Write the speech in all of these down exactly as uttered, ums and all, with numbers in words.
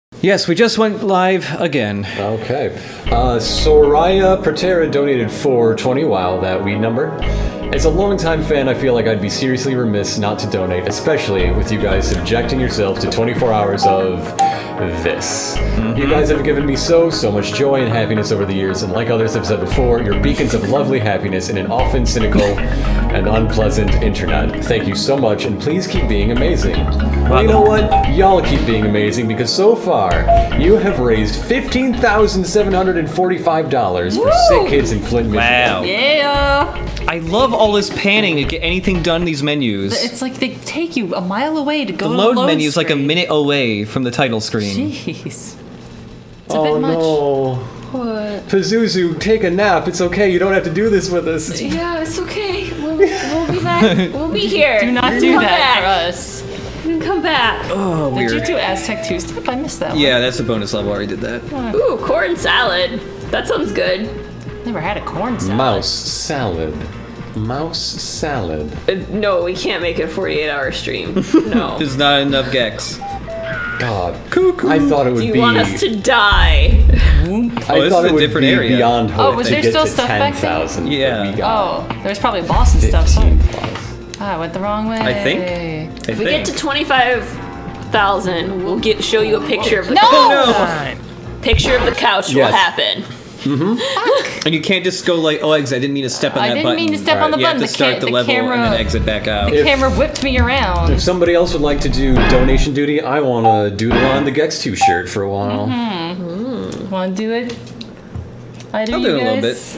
Yes, we just went live again. Okay. Uh, Soraya Protera donated four twenty. Wow, that weed number. As a longtime fan, I feel like I'd be seriously remiss not to donate, especially with you guys subjecting yourselves to twenty-four hours of this. Mm-hmm. You guys have given me so, so much joy and happiness over the years, and like others have said before, you're beacons of lovely happiness in an often cynical and unpleasant internet. Thank you so much, and please keep being amazing. Well, you know what? Y'all keep being amazing, because so far, you have raised fifteen thousand seven hundred forty-five dollars for sick kids in Flint, Michigan. Wow. Yeah! I love all this panning to get anything done in these menus. It's like they take you a mile away to go the to load the load menu is like a screen. minute away from the title screen. Jeez. It's a Oh bit much. no. What? Pazuzu, take a nap. It's okay. You don't have to do this with us. Yeah, it's okay. We'll, we'll be back. We'll be here. Do not You do come that back. for us. You can come back. Oh, Did weird. you do Aztec two-step? I missed that one. Yeah, that's a bonus level. I already did that. Ooh, corn salad. That sounds good. Never had a corn salad. Mouse salad. Mouse salad. Uh, no, we can't make a forty-eight hour stream. No. There's not enough Gex. God. Cuckoo. I thought it would Do you be. want us to die? I Oh, this thought is it a would different be area. beyond hope Oh, was to there get still to stuff back ten there? thousand. Yeah. We got Oh, there's probably boss and stuff. fifteen Sorry. plus. Ah, I went the wrong way. I think. I If think. we get to twenty-five thousand, we'll get show you a picture of the No! Oh, picture of the couch Yes. will happen. And you can't just go like, oh, exit. I didn't mean to step on I that didn't button. mean to step All on the You have button. to The, start ca- the, the level camera, and then exit back out. the If- camera whipped me around. If somebody else would like to do donation duty, I want to doodle on the Gex two shirt for a while. Mm-hmm. Want to do it? I do. I'll you do it a little guys?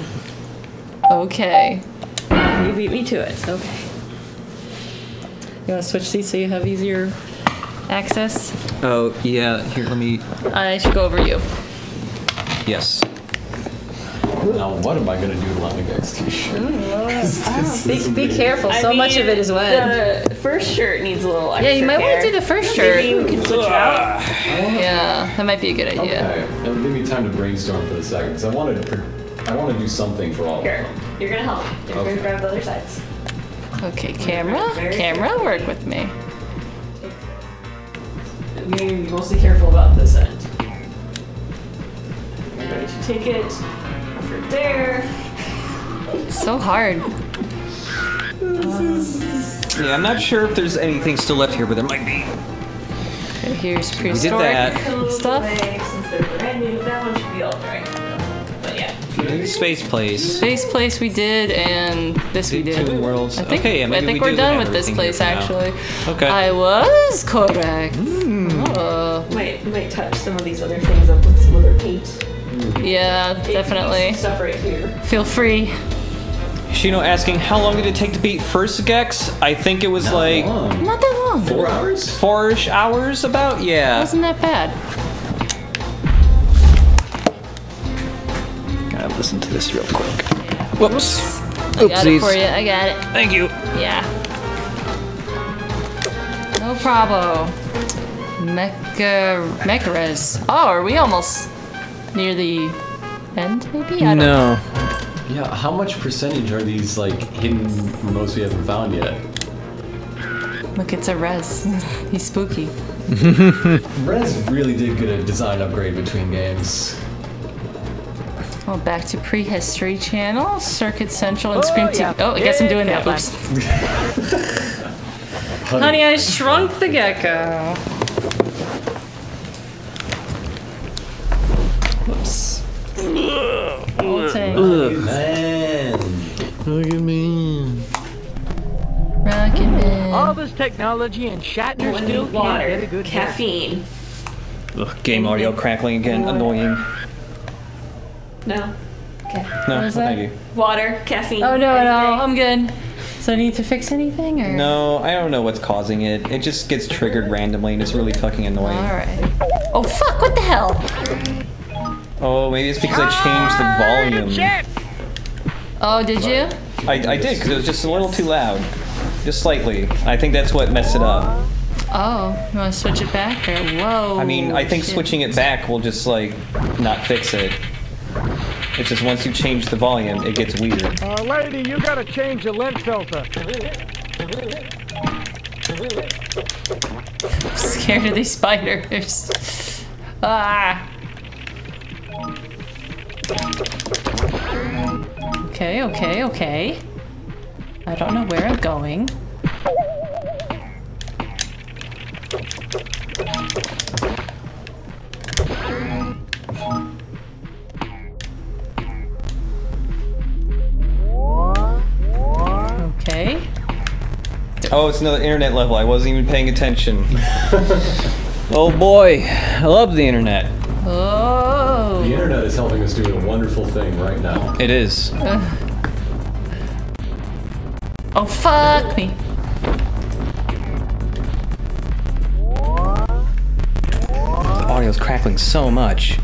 Okay. You beat me to it. Okay. You want to switch these so you have easier access? Oh, yeah. Here, let me. I should go over you. Yes. Now, what am I going to doodle on the Gex two shirt? Be, be careful. I So mean, much of it is wet. The first shirt needs a little extra Yeah, you might want care. to do the first shirt. Maybe we can switch it out. Yeah, that might be a good idea. Okay, now give me time to brainstorm for the second, because I wanted to, pr- I want to do something for all of Here, them. you're gonna help. You're Okay. gonna grab the other sides. Okay, camera, camera, work with me. You're gonna be mostly careful about this end. You're going to take it over there. So hard. Yeah, I'm not sure if there's anything still left here, but there might be. Okay, here's We did prehistoric that. stuff. Away, since they're brand new, that one should be all right. But yeah. Space place. Space place we did, and this we did. Two worlds. I think, Okay, yeah, I maybe think we we're do done have with this everything place, here for now. actually. Okay. I was correct. Hmm. Oh, Might might touch some of these other things up with some other paint. yeah, definitely. Stuff right here. Feel free. Shino asking, how long did it take to beat first Gex? I think it was like Long. Not that long. Four hours? four-ish hours about? Yeah. Wasn't that bad. Gotta listen to this real quick. Whoops. I got it for you. I got it. Thank you. Yeah. No problem. Mecha Mechares. Oh, are we almost near the end? Maybe. I don't No. Yeah, how much percentage are these, like, hidden remotes we haven't found yet? Look, it's a res. He's spooky. Rez really did get a design upgrade between games. Oh, back to prehistory channel, Circuit Central, and Scream T V. Oh, I guess I'm doing that. Oops. Honey, I shrunk the gecko. Whoops. Old tank. Man. Look at me. Rocket Man. All this technology and Shatner One still need can't water, get a good caffeine. Ugh, game audio crackling again. Annoying. No. Okay. No, What is that? thank you. Water, caffeine. Oh, no, no, anything? I'm good. So I need to fix anything, or? No, I don't know what's causing it. It just gets triggered randomly and it's really fucking annoying. Alright. Oh, fuck, what the hell? Oh, maybe it's because I changed the volume. Oh, did you? I, I did, because it was just a little too loud. Just slightly. I think that's what messed it up. Oh, you want to switch it back, or? Whoa. I mean, I think shit. switching it back will just, like, not fix it. It's just once you change the volume, it gets weird. Uh, lady, you gotta change the lens filter. I'm scared of these spiders. Ah. Okay, okay, okay. I don't know where I'm going. Okay. Oh, it's another internet level. I wasn't even paying attention. Oh boy, I love the internet. Oh. The internet is helping us do a wonderful thing right now. It is. Uh. Oh, fuck me. The audio's crackling so much.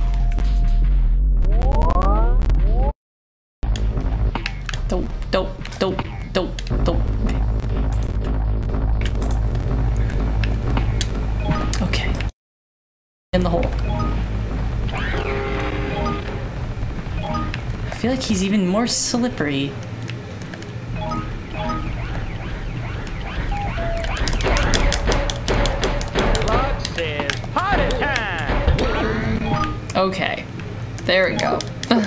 Dope, dope, dope, dope, dope. Okay. In the hole. I feel like he's even more slippery. Okay. There we go.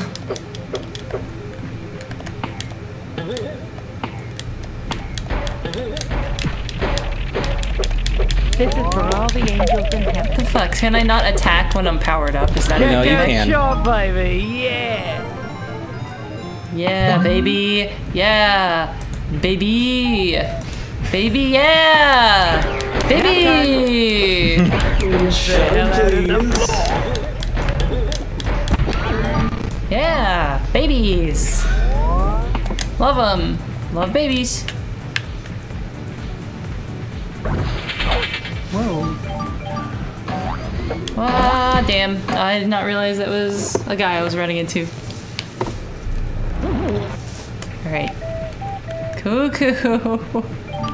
This is for all the angels in heaven. What the fuck? Can I not attack when I'm powered up? Is that No, you okay? can. Sure, baby, yeah. Yeah, baby. Yeah. Baby. Baby, yeah. Baby. Yeah. Babies. Love them. Love babies. Whoa. Ah, damn. I did not realize that was a guy I was running into. Alright. Cuckoo. Oh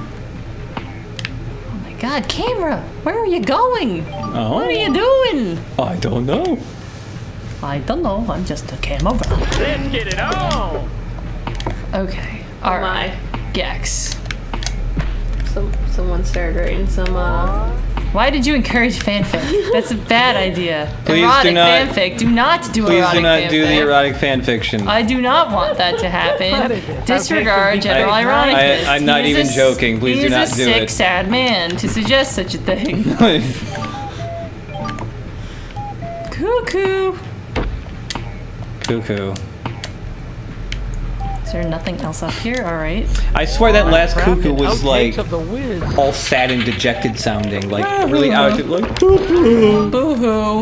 my god, camera! Where are you going? Oh. What are you doing? I don't know. I don't know, I'm just a camera. Let's get it on. Okay. Oh Alright. my. Gex. Some, someone started writing some, uh... Why did you encourage fanfic? That's a bad idea. Please erotic do not- fanfic. Do not do Please erotic do not fanfic. do the erotic fan fiction. I do not want that to happen. Disregard general I- ironicness. I- I'm not He is even a s- joking. Please he do is not a do sick, it. sad man to suggest such a thing. Cuckoo. Cuckoo. Is there nothing else up here? All right. I swear that last cuckoo was Outtakes like of the whiz. all sad and dejected sounding, like really out of like. Boo-hoo. Boo-hoo.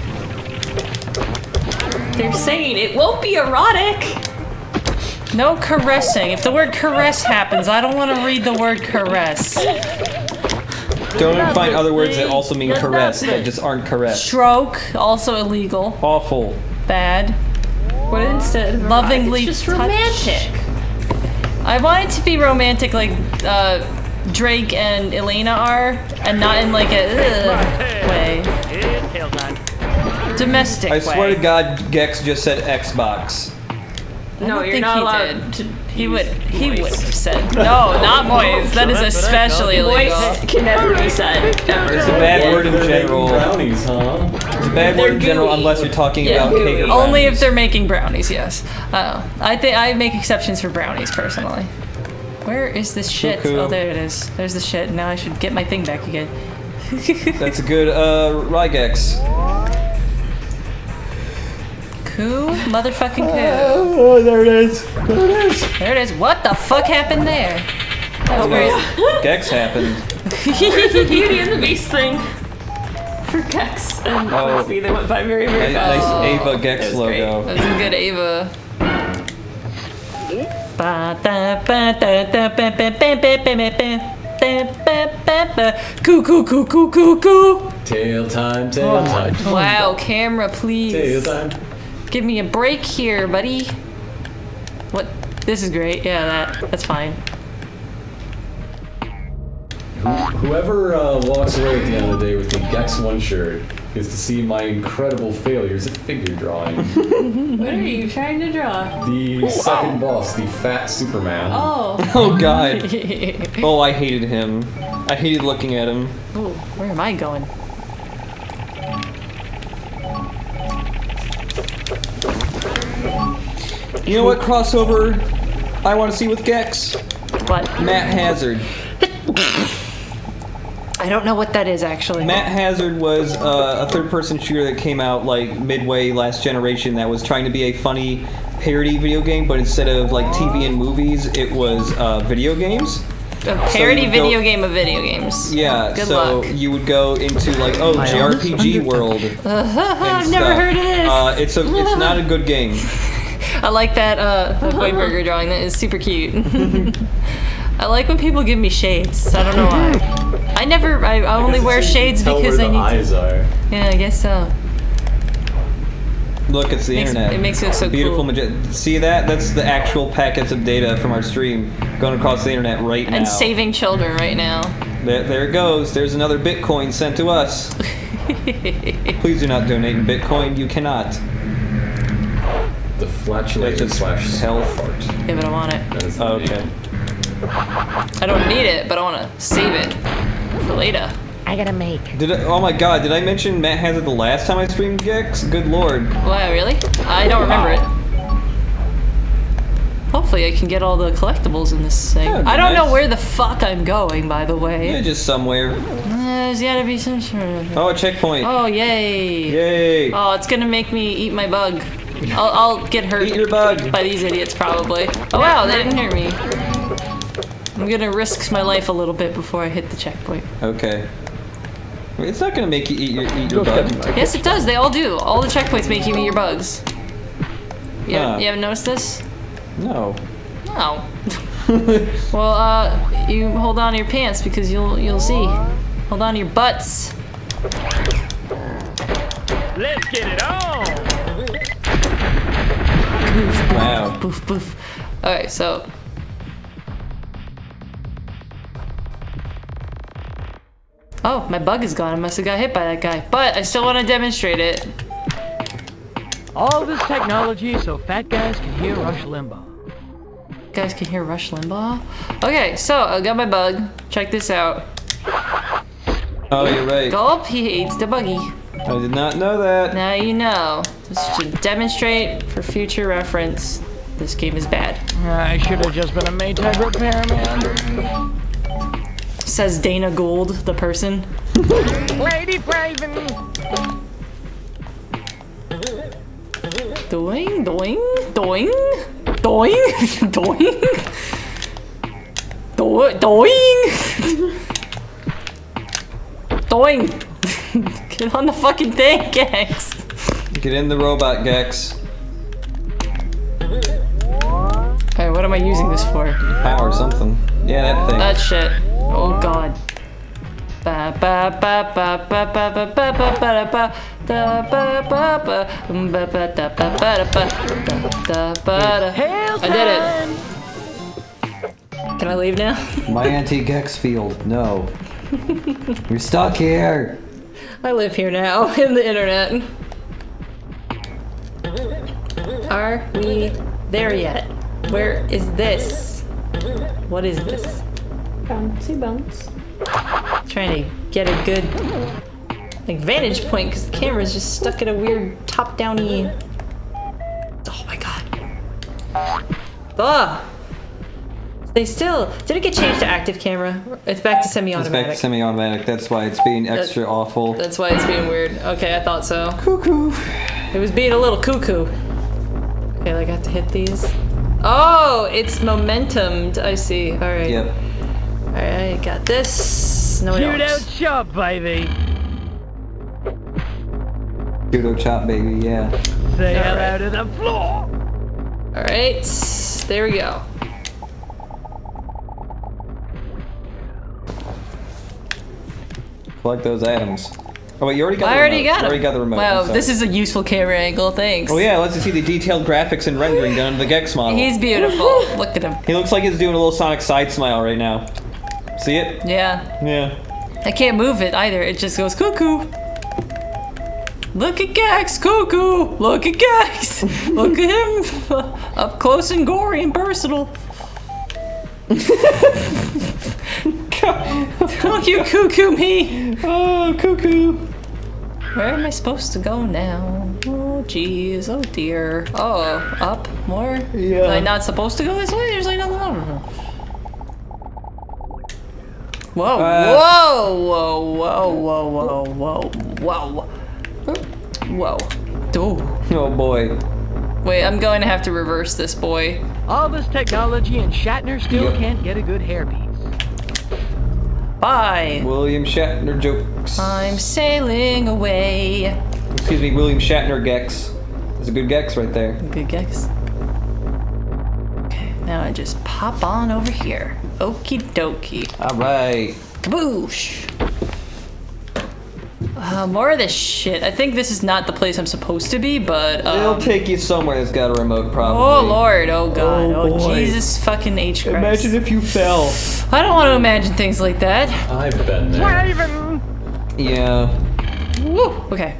They're saying it won't be erotic. No caressing. If the word caress happens, I don't want to read the word caress. Don't find other words that also mean caress that just aren't caress. Stroke, also illegal. Awful. Bad. What instead of Lovingly erotic, it's just touch. romantic. I want it to be romantic like uh, Drake and Elena are, and not in like a ugh way. It's tail time. Domestic I way. swear to God, Gex just said Xbox. I No, don't you're think not he allowed did. to He use would. He voice. would have said no, not boys. That is especially illegal. Voice can never be said. Ever. It's a bad word in They're making general. brownies, huh? It's a bad They're word in general gooey. unless you're talking Yeah, about gooey. cake or Only if brownies. they're making brownies. Yes. Uh, I think I make exceptions for brownies personally. Where is this shit? Cuckoo. Oh, there it is. There's the shit. Now I should get my thing back again. That's a good uh Rygex. Coo, motherfucking coo. Oh, there it is. There it is. There it is. What the fuck happened there? That was crazy. Gex happened. There's a Beauty and the Beast thing. For Gex and Oh. Quincy, they went by very, very Nice, fast. nice Ava Gex That was great. logo. That's a good Ava. Coo coo coo coo coo coo. Tail time, tail time. Wow, camera, Tail please. time. Give me a break here, buddy. What? This is great. Yeah, that that's fine. Whoever uh, walks away at the end of the day with the Gex one shirt is to see my incredible failures at figure drawing. What are you trying to draw? The second boss, the fat Superman. Oh. Oh God. Oh, I hated him. I hated looking at him. Ooh, where am I going? You know what crossover I want to see with Gex? What? Matt Hazard. I don't know what that is actually. Matt Hazard was uh, a third-person shooter that came out like midway last generation that was trying to be a funny parody video game, but instead of like T V and movies, it was uh, video games. A parody so video go, game of video games. Yeah, Good so luck. you would go into like, oh, J R P G world. Uh, I've never heard of this. Uh, it's a, it's not a good game. I like that uh, Burger drawing. That is super cute. I like when people give me shades. I don't know why. I never. I, I only wear shades tell because where I the need. eyes to, are. Yeah, I guess so. Look, it's the Makes- internet. it makes it so Beautiful cool. magi- See that? That's the actual packets of data from our stream going across the internet right now. And saving children right now. There, there it goes. There's another Bitcoin sent to us. Please do not donate in Bitcoin. You cannot. The flatulated That's just slash health. fart. Yeah, but I want it. That is the Oh, okay. name. I don't need it, but I want to save it for later. I gotta make. Did I, oh my god, did I mention Matt Hazard the last time I streamed Gex? Good lord. Wow, really? I don't remember it. Hopefully I can get all the collectibles in this thing. That'd be I don't nice. know where the fuck I'm going, by the way. Yeah, just somewhere. Uh, there's gotta be some sort of... Oh, a checkpoint. Oh, yay. Yay. Oh, it's gonna make me eat my bug. I'll, I'll get hurt Eat your bug. by these idiots, probably. Oh, wow, they didn't hear me. I'm gonna risk my life a little bit before I hit the checkpoint. Okay. It's not gonna make you eat your eat your bug. Yes, it does. They all do. All the checkpoints make you eat your bugs. You, Huh. haven't, you haven't noticed this? No. No. Well, uh, you hold on to your pants because you'll you'll see. Hold on to your butts. Let's get it on. Wow. Boof boof. All right, so. Oh, my bug is gone. I must have got hit by that guy. But I still want to demonstrate it. All this technology so fat guys can hear Rush Limbaugh. You guys can hear Rush Limbaugh. Okay, so I got my bug. Check this out. Oh, you're right. Gulp, he eats the buggy. I did not know that. Now you know. Just to demonstrate for future reference, this game is bad. I should have just been a Maytag repairman. Says Dana Gould, the person. Lady Braven. Doing, doing, doing, doing, doing, do- doing, doing. Get on the fucking thing, Gex. Get in the robot, Gex. Alright, what am I using this for? Power something. Yeah, that thing. That shit. Oh god. Ba ba ba ba ba ba ba ba ba ba ba da ba ba ba ba ba da ba ba da ba da ba da. I did it. Can I leave now? My anti-Gex field. No. You're stuck here. I live here now in the internet. Are we there yet? Where is this? What is this? Bouncy bounce. Trying to get a good like vantage point because the camera's just stuck at a weird top-downy. Oh my god. Ugh. They still did it get changed to active camera? It's back to It's back to semi-automatic. semi-automatic. That's why it's being extra awful. That's why it's being weird. Okay, I thought so. Cuckoo. It was being a little cuckoo. Okay, I got to hit these. Oh, it's momentumed. I see. All right. Yep. All right, got this. No, I Shoot out don't. shop, baby. Judo chop, baby. Yeah. Say All hello right. to the floor. All right, there we go. Collect those items. Oh wait, you already got. I the already remote. got You him. already got the remote. Wow, I'm sorry. this is a useful camera angle. Thanks. Oh yeah, let's see the detailed graphics and rendering done on the Gex model. He's beautiful. Look at him. He looks like he's doing a little Sonic side smile right now. See it? Yeah. Yeah. I can't move it either. It just goes cuckoo. Look at Gex, cuckoo. Look at Gex. Look at him, up close and gory and personal. Don't you cuckoo me. Oh, cuckoo. Where am I supposed to go now? Oh, jeez. Oh, dear. Oh, up? More? Yeah. Am I not supposed to go this way? There's like nothing over. Whoa, Uh, whoa, whoa, whoa, whoa, whoa, whoa, whoa. Whoa. Oh. Oh boy. Wait, I'm going to have to reverse this, boy. All this technology and Shatner still Yep. can't get a good hairpiece. Bye. William Shatner jokes. I'm sailing away. Excuse me, William Shatner Gex. There's a good Gex right there. Good guess. Okay, now I just pop on over here. Okie dokie. Alright. Kaboosh! Uh, more of this shit. I think this is not the place I'm supposed to be, but um, It'll take you somewhere that's got a remote, probably. oh lord, oh god, Oh, oh, boy. Jesus fucking H Christ. Imagine if you fell. I don't want to imagine things like that. I've been there. Raven! Yeah. Woo! Okay.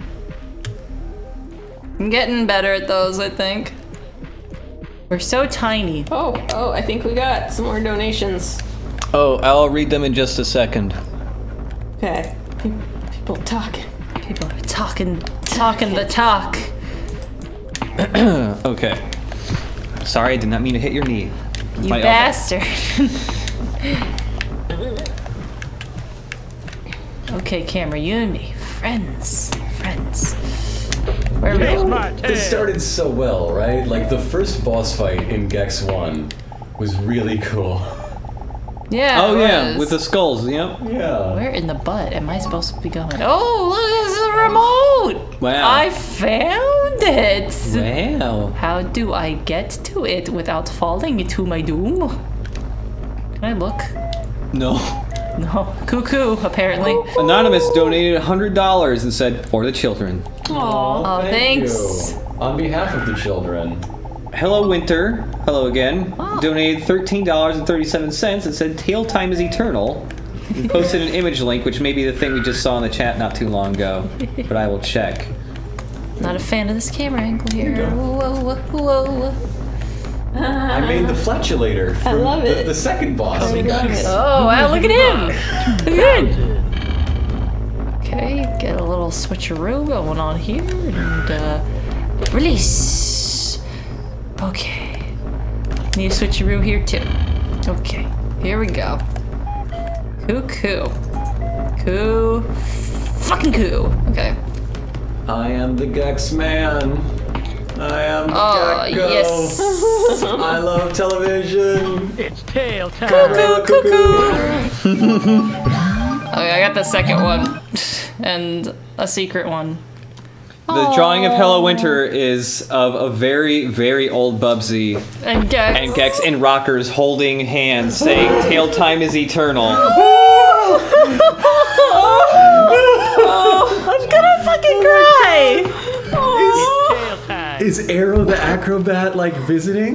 I'm getting better at those, I think. We're so tiny. Oh, oh, I think we got some more donations. Oh, I'll read them in just a second. Okay. Pe- People talking. People are talking, talking the talk. Okay. Sorry, I did not mean to hit your knee. You My elbow. bastard. Okay, camera, you and me. Friends. Friends. Where are we Chase going? my tail. This started so well, right? Like the first boss fight in Gex one was really cool. Yeah. Oh it yeah, was. with the skulls, yep. Yeah. Where in the butt am I supposed to be going? Oh, look, it's the remote! Wow. I found it! Wow. How do I get to it without falling to my doom? Can I look? No. No. Cuckoo, apparently. Anonymous donated one hundred dollars and said, for the children. Aww. Oh, Thank thanks. you. On behalf of the children. Hello Winter, hello again, Oh. donated thirteen dollars and thirty-seven cents and said, tail time is eternal. He posted an image link, which may be the thing we just saw in the chat not too long ago, but I will check. Not a fan of this camera angle here. you go. Whoa, whoa, whoa. I made the flatulator from love the, it. the second boss. I in love Gex. it. Oh, wow, look at him! Look at him! Okay, get a little switcheroo going on here, and uh, release. Okay, need a switcheroo here too. Okay, here we go. Cuckoo, coo, fucking coo. Okay. I am the Gex man. I am Oh Gecko. yes. I love television. It's tail time. Cuckoo, cuckoo. Okay, I got the second one, and a secret one. The drawing of Hello Winter is of a very, very old Bubsy And Gex. and Gex and Rockers holding hands saying, tail time is eternal. I'm gonna fucking cry. It's tail time. Is Arrow the acrobat like visiting?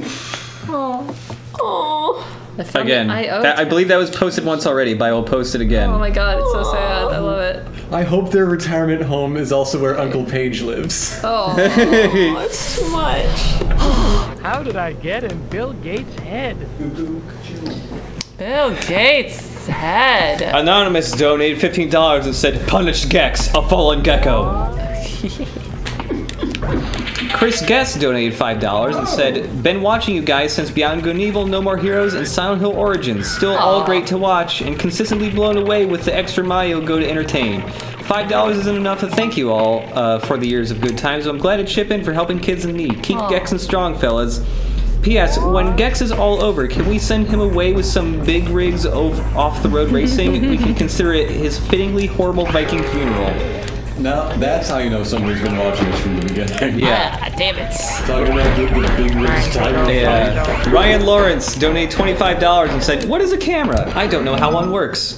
Aww. I found Again, it. I, that, I believe that was posted once already, but I will post it again. Oh my god, it's so sad. I love it. I hope their retirement home is also where Uncle Paige lives. Oh. Oh, it's too much. How did I get in Bill Gates' head? Bill Gates' head. Anonymous donated fifteen dollars and said, punish Gex, a fallen gecko. Chris Guest donated five dollars and said, been watching you guys since Beyond Good and Evil, No More Heroes, and Silent Hill Origins. Still all Aw. great to watch, and consistently blown away with the extra Mario go to entertain. five dollars isn't enough to thank you all uh, for the years of good times, but I'm glad to chip in for helping kids in need. Keep Aw. Gexing strong, fellas. P S. When Gex is all over, can we send him away with some big rigs of off-the-road racing? We can consider it his fittingly horrible Viking funeral. Now, that's how you know somebody's been watching this from the beginning. Yeah. Ah, damn it. Talking about the, the big rich title. Yeah. Ryan Lawrence donated twenty-five dollars and said, what is a camera? I don't know how one works.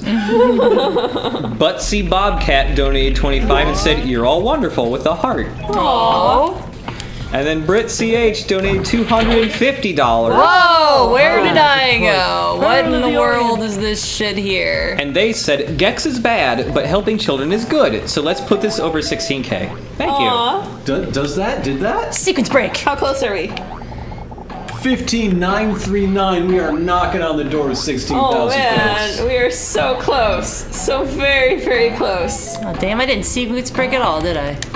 Butsy Bobcat donated twenty-five and said, you're all wonderful with a heart. Oh. And then Britt C H donated two hundred fifty dollars. Whoa, where did I go? What in the world is this shit here? And they said, Gex is bad, but helping children is good. So let's put this over sixteen K. Thank you. Aww. Do, does that? Did that? Sequence break. How close are we? fifteen nine three nine. We are knocking on the door of sixteen thousand. Oh man, folks. we are so close. So very, very close. Oh, damn, I didn't see Boots break at all, did I?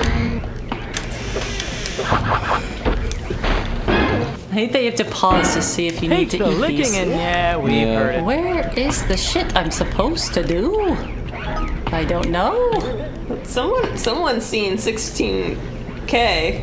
I hate that you have to pause to see if you need Take to the eat licking these. and yeah, we've Yeah. heard it. Where is the shit I'm supposed to do? I don't know. Someone, someone's seen sixteen K.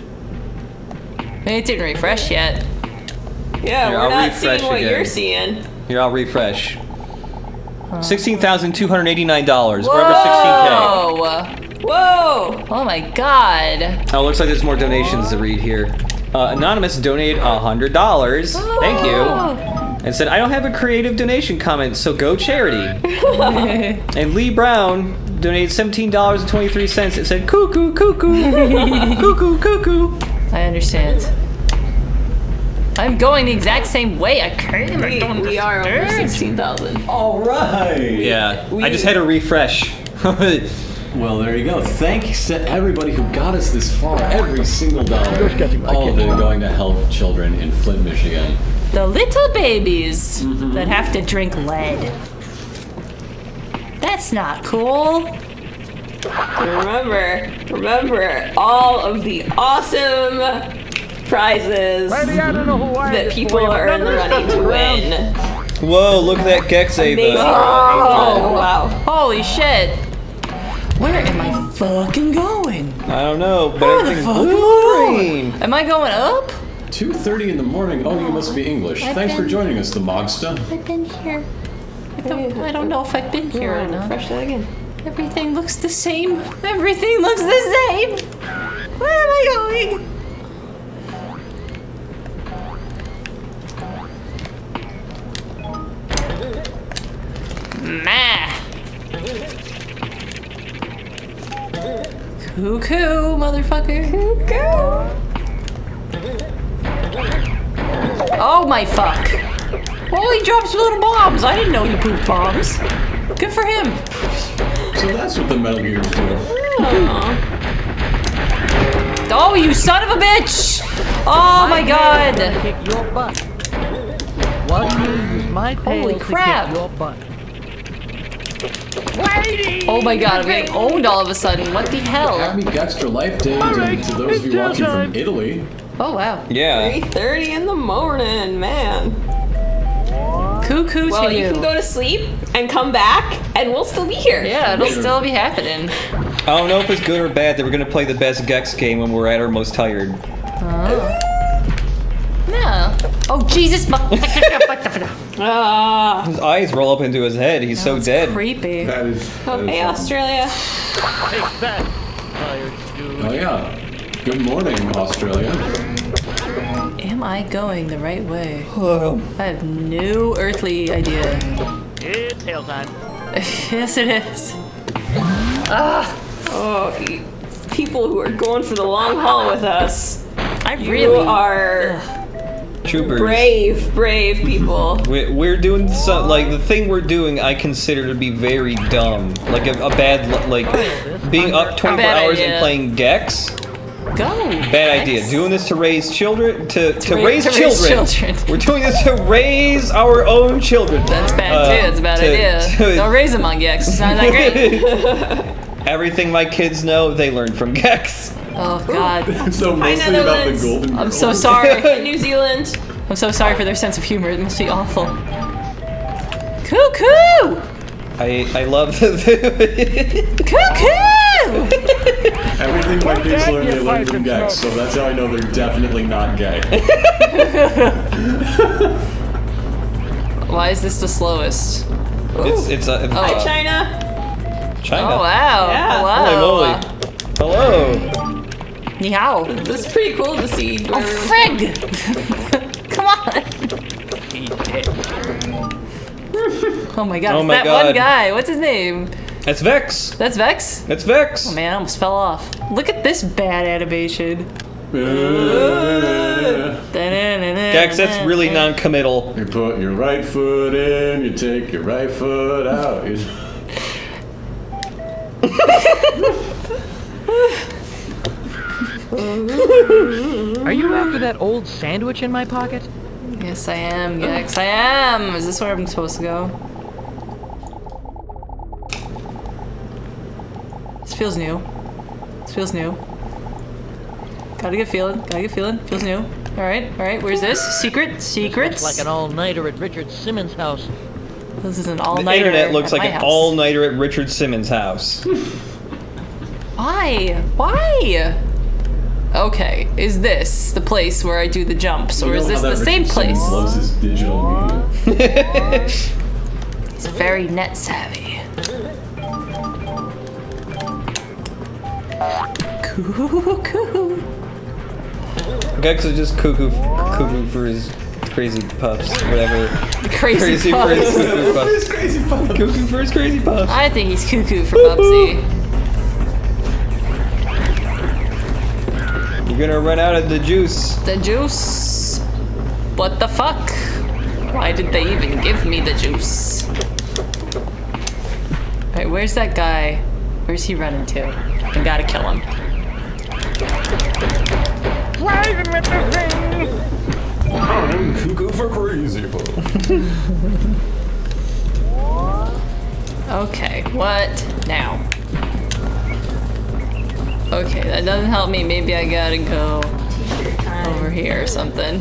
It didn't refresh yet. Yeah, Here, we're I'll not refresh seeing what again. you're seeing. Here, I'll refresh. Sixteen thousand two hundred eighty-nine dollars. We're over sixteen K. Whoa! Whoa! Oh my god. Oh, looks like there's more donations to read here. Uh, Anonymous donated one hundred dollars. Thank you. And said, I don't have a creative donation comment, so go charity. And Lee Brown donated seventeen dollars and twenty-three cents. It said, cuckoo, cuckoo, cuckoo, cuckoo. I understand. I'm going the exact same way. I can't. I We, don't we are over understand. sixteen thousand. All right. Yeah, We- I just had to refresh. Well, there you go. Thanks to everybody who got us this far. Every single dollar. All of it going to help children in Flint, Michigan. The little babies that have to drink lead. That's not cool. Remember, remember all of the awesome prizes that people are running to win. Whoa, look at that Gexxa. Amazing. Oh. Oh, wow. Holy shit. Where am I fucking going? I don't know, but Where the everything's fuck blue green. Am I going up? two thirty in the morning. Oh, you must be English. I've Thanks for been- joining us, the Mogsta. I've been here. I don't, I don't know if I've been here or not. Refresh that again. Everything looks the same. Everything looks the same. Where am I going? Meh. Cuckoo, motherfucker. Cuckoo. Oh my fuck. Oh, he drops little bombs. I didn't know he pooped bombs. Good for him. So that's what the Metal Gears do. Oh, you son of a bitch! Oh my god! Kick your butt. Watch me use my tail Holy to crap. kick your butt. Oh my god, I'm getting owned all of a sudden. What the hell? Happy Gextra Life Day to, to those of you watching from Italy. Oh wow. Yeah. three thirty in the morning, man. Cuckoo Well, to you you. can go to sleep and come back, and we'll still be here. Yeah, it'll still be happening. I don't know if it's good or bad that we're gonna play the best Gex game when we're at our most tired. Oh. No. Oh Jesus! mu- Ah. His eyes roll up into his head. He's so That's dead. creepy. That is. that is Hey, something. Australia. Take that, tired dude. Oh yeah. Good morning, Australia. Am I going the right way? Hello. I have no earthly idea. It's tail time. Yes, it is. Oh, e- people who are going for the long haul with us. I You really are Troopers. brave, brave people. We- We're doing so, like the thing we're doing. I consider to be very dumb, like a, a bad, like being up twenty-four bad hours idea. and playing Gex. go. Bad idea. Doing this to raise children, to, to, ra- raise, to raise children. children. We're doing this to raise our own children. That's bad Uh, too. That's a bad to- idea. to- Don't raise them on Gex. It's not that great. Everything my kids know, they learn from Gex. Oh God. So mostly about the Netherlands. Golden I'm Girls. so sorry. New Zealand. I'm so sorry for their sense of humor. It must be awful. Cuckoo! I I love the. Cuckoo! Everything my kids learn, they you learn from fucking Gex, so that's how I know they're definitely not gay. Why is this the slowest? it's it's a. Oh. Hi, China. China. Oh wow! Yeah. Holy Hello. moly. Hello. Ni hao. This is pretty cool to see. Oh frig! Come on! Oh my God! Oh it's my that God. one guy. What's his name? That's Vex. That's Vex. That's Vex. Oh man, I almost fell off. Look at this bad animation. Gex, that's really non-committal. You put your right foot in, you take your right foot out. You- Are you after that old sandwich in my pocket? Yes, I am, Gex. I am! Is this where I'm supposed to go? This feels new. This feels new. Got a good feeling. Got a good feeling. Feels new. Alright, alright. Where's this? Secret? Secrets? Looks like an all-nighter at Richard Simmons' house. This is an The all-nighter. internet looks at like my an house. all-nighter at Richard Simmons' house. Why? Why? Okay, is this the place where I do the jumps, or is this the same place? Loves his digital media. He's very net savvy. Cuckoo. Gex is just cuckoo, cuckoo for his crazy puffs, whatever. Crazy, Crazy for his puffs. cuckoo puffs. Crazy puff. Cuckoo for his crazy puffs. I think he's cuckoo for Bubsy. You're gonna run out of the juice. The juice? What the fuck? Why did they even give me the juice? Alright, where's that guy? Where's he running to? I gotta kill him. I'm cuckoo for crazy puff. Okay, what now? Okay, that doesn't help me. Maybe I gotta go over here or something.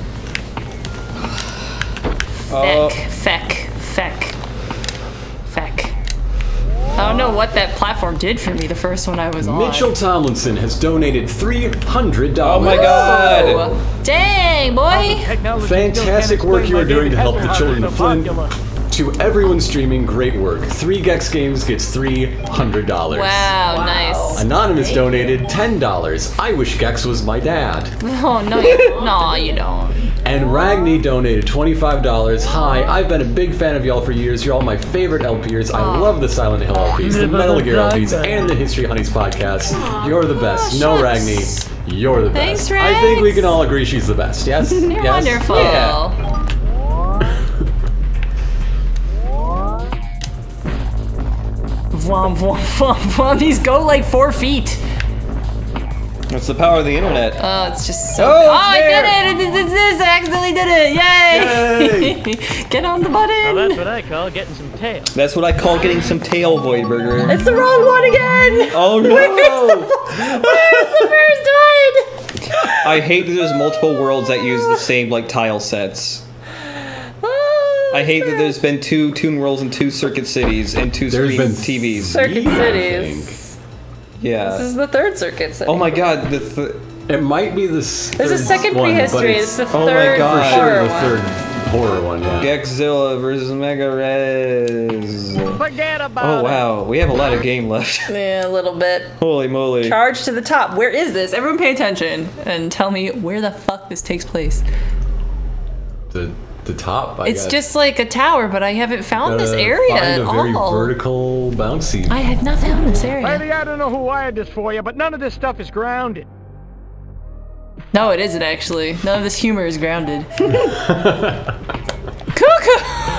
Oh. Feck, feck, feck, feck. I don't know what that platform did for me the first one I was on. Mitchell Tomlinson has donated three hundred dollars. Oh my god! Oh, dang, boy! Fantastic work you are doing to help the children of Flynn. To everyone streaming, great work. Three Gex Games gets three hundred dollars. Wow, nice. Anonymous donated ten dollars. I wish Gex was my dad. Oh, no, you, no, you don't. And Ragni donated twenty-five dollars. Hi, I've been a big fan of y'all for years. You're all my favorite LPers. I love the Silent Hill L Ps, the Metal Gear L Ps, and the History Honeys podcast. You're the best. No, Ragni, you're the best. Thanks, I think we Rags. can all agree she's the best. Yes? You're yes? wonderful. Yeah. Vwam, vwam, vwam, vwam. These go like four feet. That's the power of the internet. Oh, it's just so. Oh, Oh, it's I there. did it! It's, it's this! I accidentally did it! Yay! Get on the Now button! that's what I call getting some tail. That's what I call getting some tail, Voidburger. It's the wrong one again! Oh no! Where's the first one? I hate that there's multiple worlds that use the same like tile sets. Oh, I hate that there's been two Toon Worlds and two Circuit Cities and two There's screen been T Vs. Circuit Yeah, I Cities. Yeah. This is the third circuit city. Oh my god, the th It might be the s- There's a third second one, but prehistory. it's It's the Oh my third God. for sure horror the one. third horror one, yeah. Gexzilla versus Mega Res. Forget about Oh it. wow, we have a lot of game left. Yeah, a little bit. Holy moly. Charge to the top. Where is this? Everyone pay attention and tell me where the fuck this takes place. The the top, I It's guess. just like a tower, but I haven't found this Gotta area find at a very all. vertical bouncy. I have not found this area. Lady, I don't know who wired this for you, but none of this stuff is grounded. No, it isn't actually. None of this humor is grounded. Cuckoo!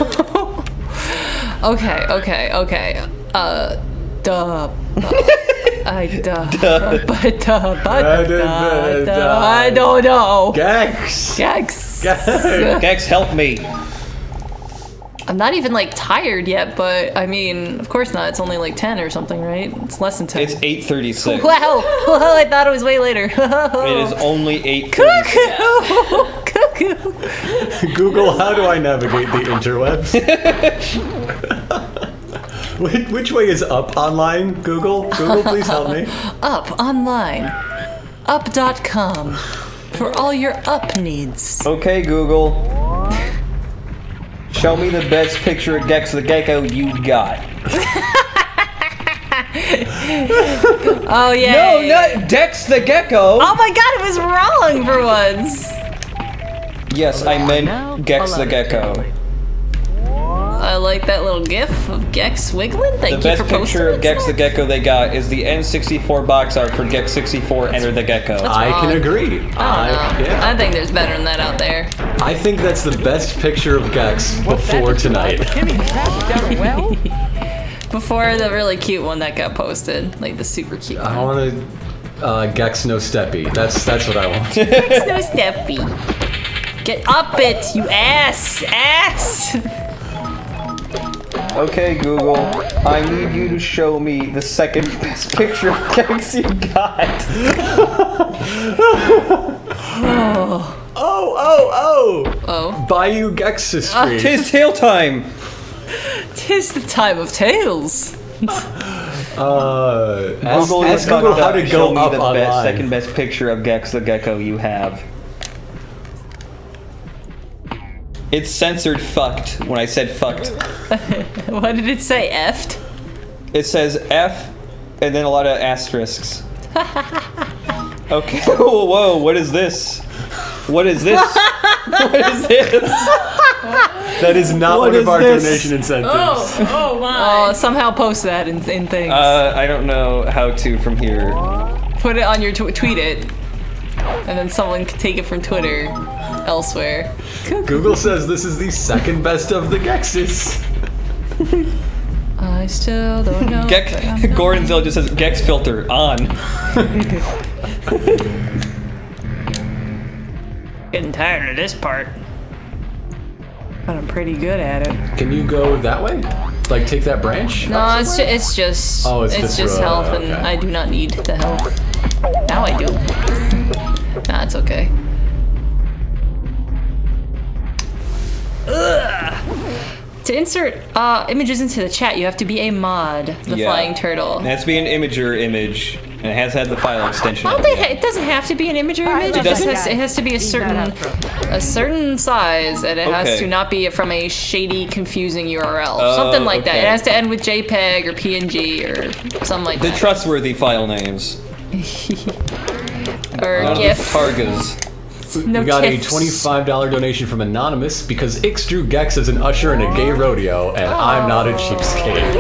Okay, okay, okay. Uh, duh. I duh. But duh, but duh, duh. I don't know. Gex! Gex. Gex! Gex, help me. I'm not even like tired yet, but I mean, of course not. It's only like ten or something, right? It's less than ten. It's eight thirty-six. Wow! Well, I thought it was way later. It is only eight Cuckoo! Cuckoo! Google, how do I navigate the interwebs? which, which way is up online? Google? Google, please help me. Up online. up dot com. For all your up needs. Okay, Google. Show me the best picture of Gex the Gecko you got. Oh, yeah. No, not Dex the Gecko. Oh my god, it was wrong for once. Yes, I meant Gex the Gecko. I like that little gif of Gex wiggling. Thank The you best for posting picture of it, Gex sir. the Gecko they got is the N sixty-four box art for Gex sixty-four Enter the Gecko. I wrong. can agree. I don't know. yeah. I think there's better than that out there. I think that's the best picture of Gex before tonight. Timmy, that's done well. Before the really cute one that got posted. Like the super cute I one. want to. uh, Gex no steppy. That's that's what I want. It's no steppy. Get up it, you ass, ass. Okay, Google, I need you to show me the second best picture of Gex you got. Oh. Oh, oh, oh! Oh. Bayou Gextra Street. Tis tail time. Tis the time of tales. uh, ask, Google, ask Google how to show go me up the online. best, second best picture of Gex the gecko you have. It's censored fucked when I said fucked. What did it say, effed? It says F and then a lot of asterisks. Okay, whoa, whoa, what is this? What is this? What is this? That is not What one is of our this? donation incentives. Oh my. Oh, somehow post that in, in things. Uh, I don't know how to from here. Put it on your tw tweet it, and then someone can take it from Twitter elsewhere. Google says this is the second best of the Gexes. I still don't know. Gex, Gordonzilla just says Gex filter on. Getting tired of this part. But I'm pretty good at it. Can you go that way? Like take that branch? No, up it's, ju somewhere? it's just Oh, it's it's just just road, health, okay. and I do not need the health. Now I do. Nah, it's okay. Ugh. To insert uh, images into the chat, you have to be a mod. The Yeah. flying turtle. It has to be an imager image, and it has had the file extension. Oh, on they it. ha it doesn't have to be an imager image. It, doesn't? just has, it has to be a certain a certain size, and it has Okay. to not be from a shady, confusing U R L. Oh, Something like that. okay. It has to end with JPEG or P N G or something like The that. trustworthy file names. Or None GIF. of the Targas. No we got GIFs. a twenty-five dollar donation from Anonymous because Ix drew Gex as an usher in a gay rodeo, and I'm not a cheapskate.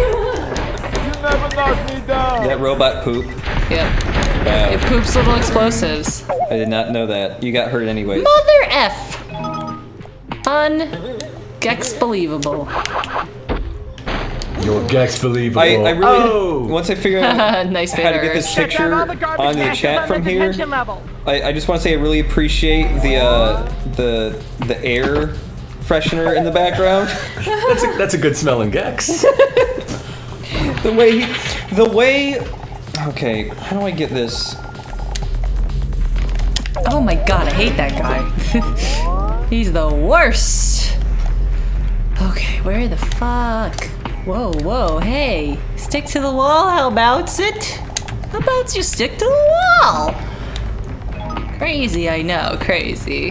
That robot poop. Yep. Wow. It poops little explosives. I did not know that. You got hurt anyway. Mother F. Un-Gex believable. Your Gex believable. I, I really, Oh! once I figure out Nice how to get this fan picture onto the chat from here, I, I just want to say I really appreciate the uh, the the air freshener in the background. That's a, that's a good smelling Gex. The way he, the way. Okay, how do I get this? Oh my god, I hate that guy. He's the worst. Okay, where the fuck? Whoa, whoa, hey. Stick to the wall, how about it? How about you stick to the wall? Crazy, I know, crazy.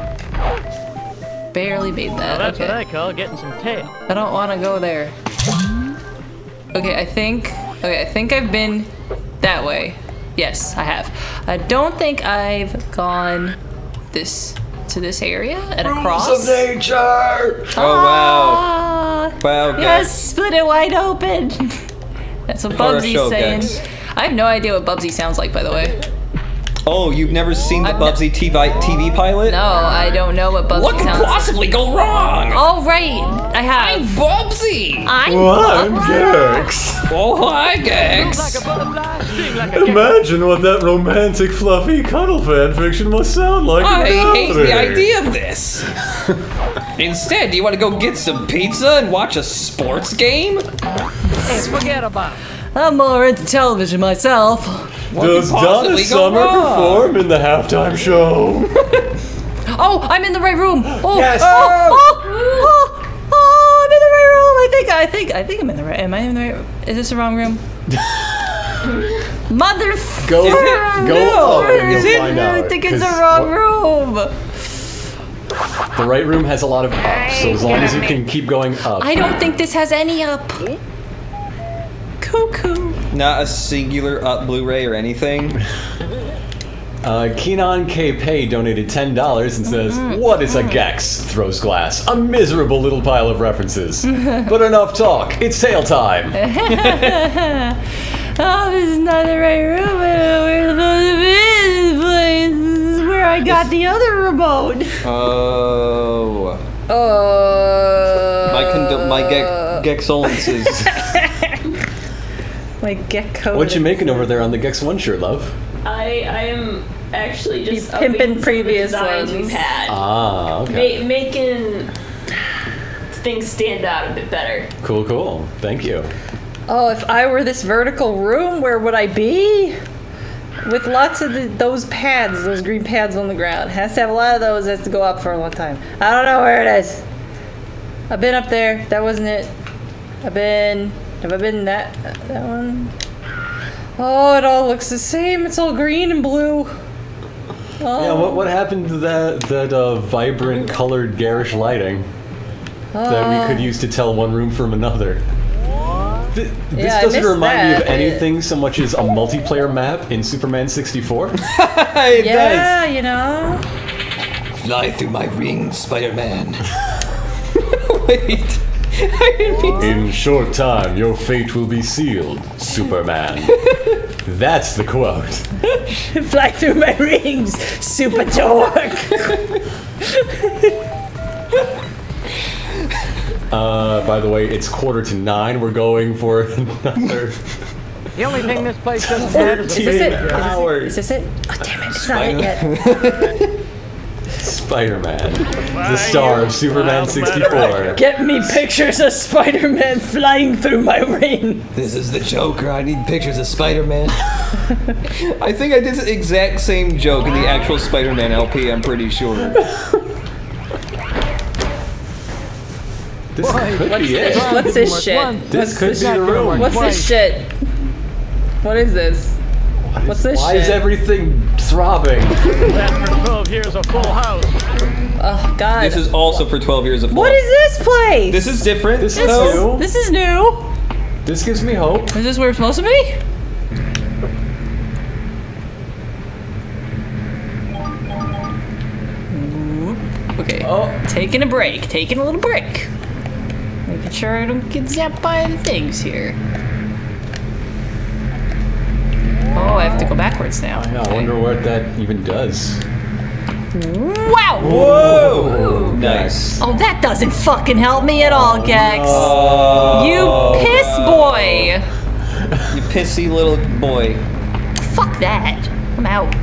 Barely made that, Now that's okay. what I call getting some tail. I don't want to go there. Okay, I think, okay, I think I've been that way. Yes, I have. I don't think I've gone this, to this area and across. Rules of nature! Oh wow! Ah, Wow, yes, Gex. split it wide open. That's what Horror Bubsy's show, saying. Gex. I have no idea what Bubsy sounds like, by the way. Oh, you've never seen the I've ne- Bubsy T V, T V pilot? No, I don't know what Bubsy What could sounds like. possibly go wrong? Oh, right, I have. Bubsy! I'm Well, I'm Bubsy. Gex. Oh, hi, Gex! Like a butterfly, sting like a Imagine what that romantic, fluffy cuddle fanfiction must sound like. I in hate the reality. idea of this. Instead, do you want to go get some pizza and watch a sports game? Hey, forget about it. I'm more into television myself. What Does could Donna possibly go Summer wrong? perform in the halftime show? Oh, I'm in the right room. Oh, Yes. oh, oh, oh, oh, I'm in the right room. I think, I think, I think I'm in the right. Am I in the right? Is this the wrong room? Mother. Go, Is it? go No. up and Is you'll it? find out. I think it's the 'cause wrong what- room. The right room has a lot of ups, so as long as you can keep going up. I don't think this has any up. Cuckoo. Not a singular up Blu-ray or anything. Uh, Keenan K. Pay donated ten dollars and says, "What is a Gex?" Throws glass. A miserable little pile of references. But enough talk. It's tail time. Oh, this is not the right room. I don't know where the supposed to be this place. This is where I got the other remote. Oh. Oh. My condo- my ge- Gexolences. My gecko. What you making over there on the Gex One shirt, love? I I am actually just You pimping upping some previous designs ones. we've had. Ah, okay. Ma- making things stand out a bit better. Cool, cool. Thank you. Oh, if I were this vertical room, where would I be? With lots of the, those pads, those green pads on the ground. Has to have a lot of those, has to go up for a long time. I don't know where it is. I've been up there. That wasn't it. I've been... Have I been that... that one? Oh, it all looks the same. It's all green and blue. Oh. Yeah, what what happened to that that uh, vibrant colored garish lighting that we could use to tell one room from another? Th this Yeah, I doesn't missed remind me that. of anything so much as a multiplayer map in Superman sixty-four. It Yeah, you know. Fly through my rings, Spider-Man. Wait. I didn't mean In short time, your fate will be sealed, Superman. That's the quote. Fly through my rings, super dork. Uh, by the way, it's quarter to nine. We're going for another The only thing this place doesn't have is a Is this it? big hours. Is this it? Oh, damn it, it's not it yet. Spider-Man, the star of Superman sixty-four. Get me pictures of Spider-Man flying through my ring. This is the Joker. I need pictures of Spider-Man. I think I did the exact same joke in the actual Spider-Man L P, I'm pretty sure. This could What's be this? it. What's this shit? This What's could this? be the room. What's this shit? What is this? What's this Why shit? is everything throbbing? That's for twelve years of Full House. Oh God. This is also for twelve years of What is this place? This is different. This is So- new. This is new. This gives me hope. Is this where it's supposed to be? Okay. Oh, taking a break. Taking a little break. Making sure I don't get zapped by the things here. Oh, I have to go backwards now. Yeah, I wonder what that even does. Wow! Whoa! Nice. Oh, that doesn't fucking help me at all, Gex. Oh. You piss boy! You pissy little boy. Fuck that. I'm out.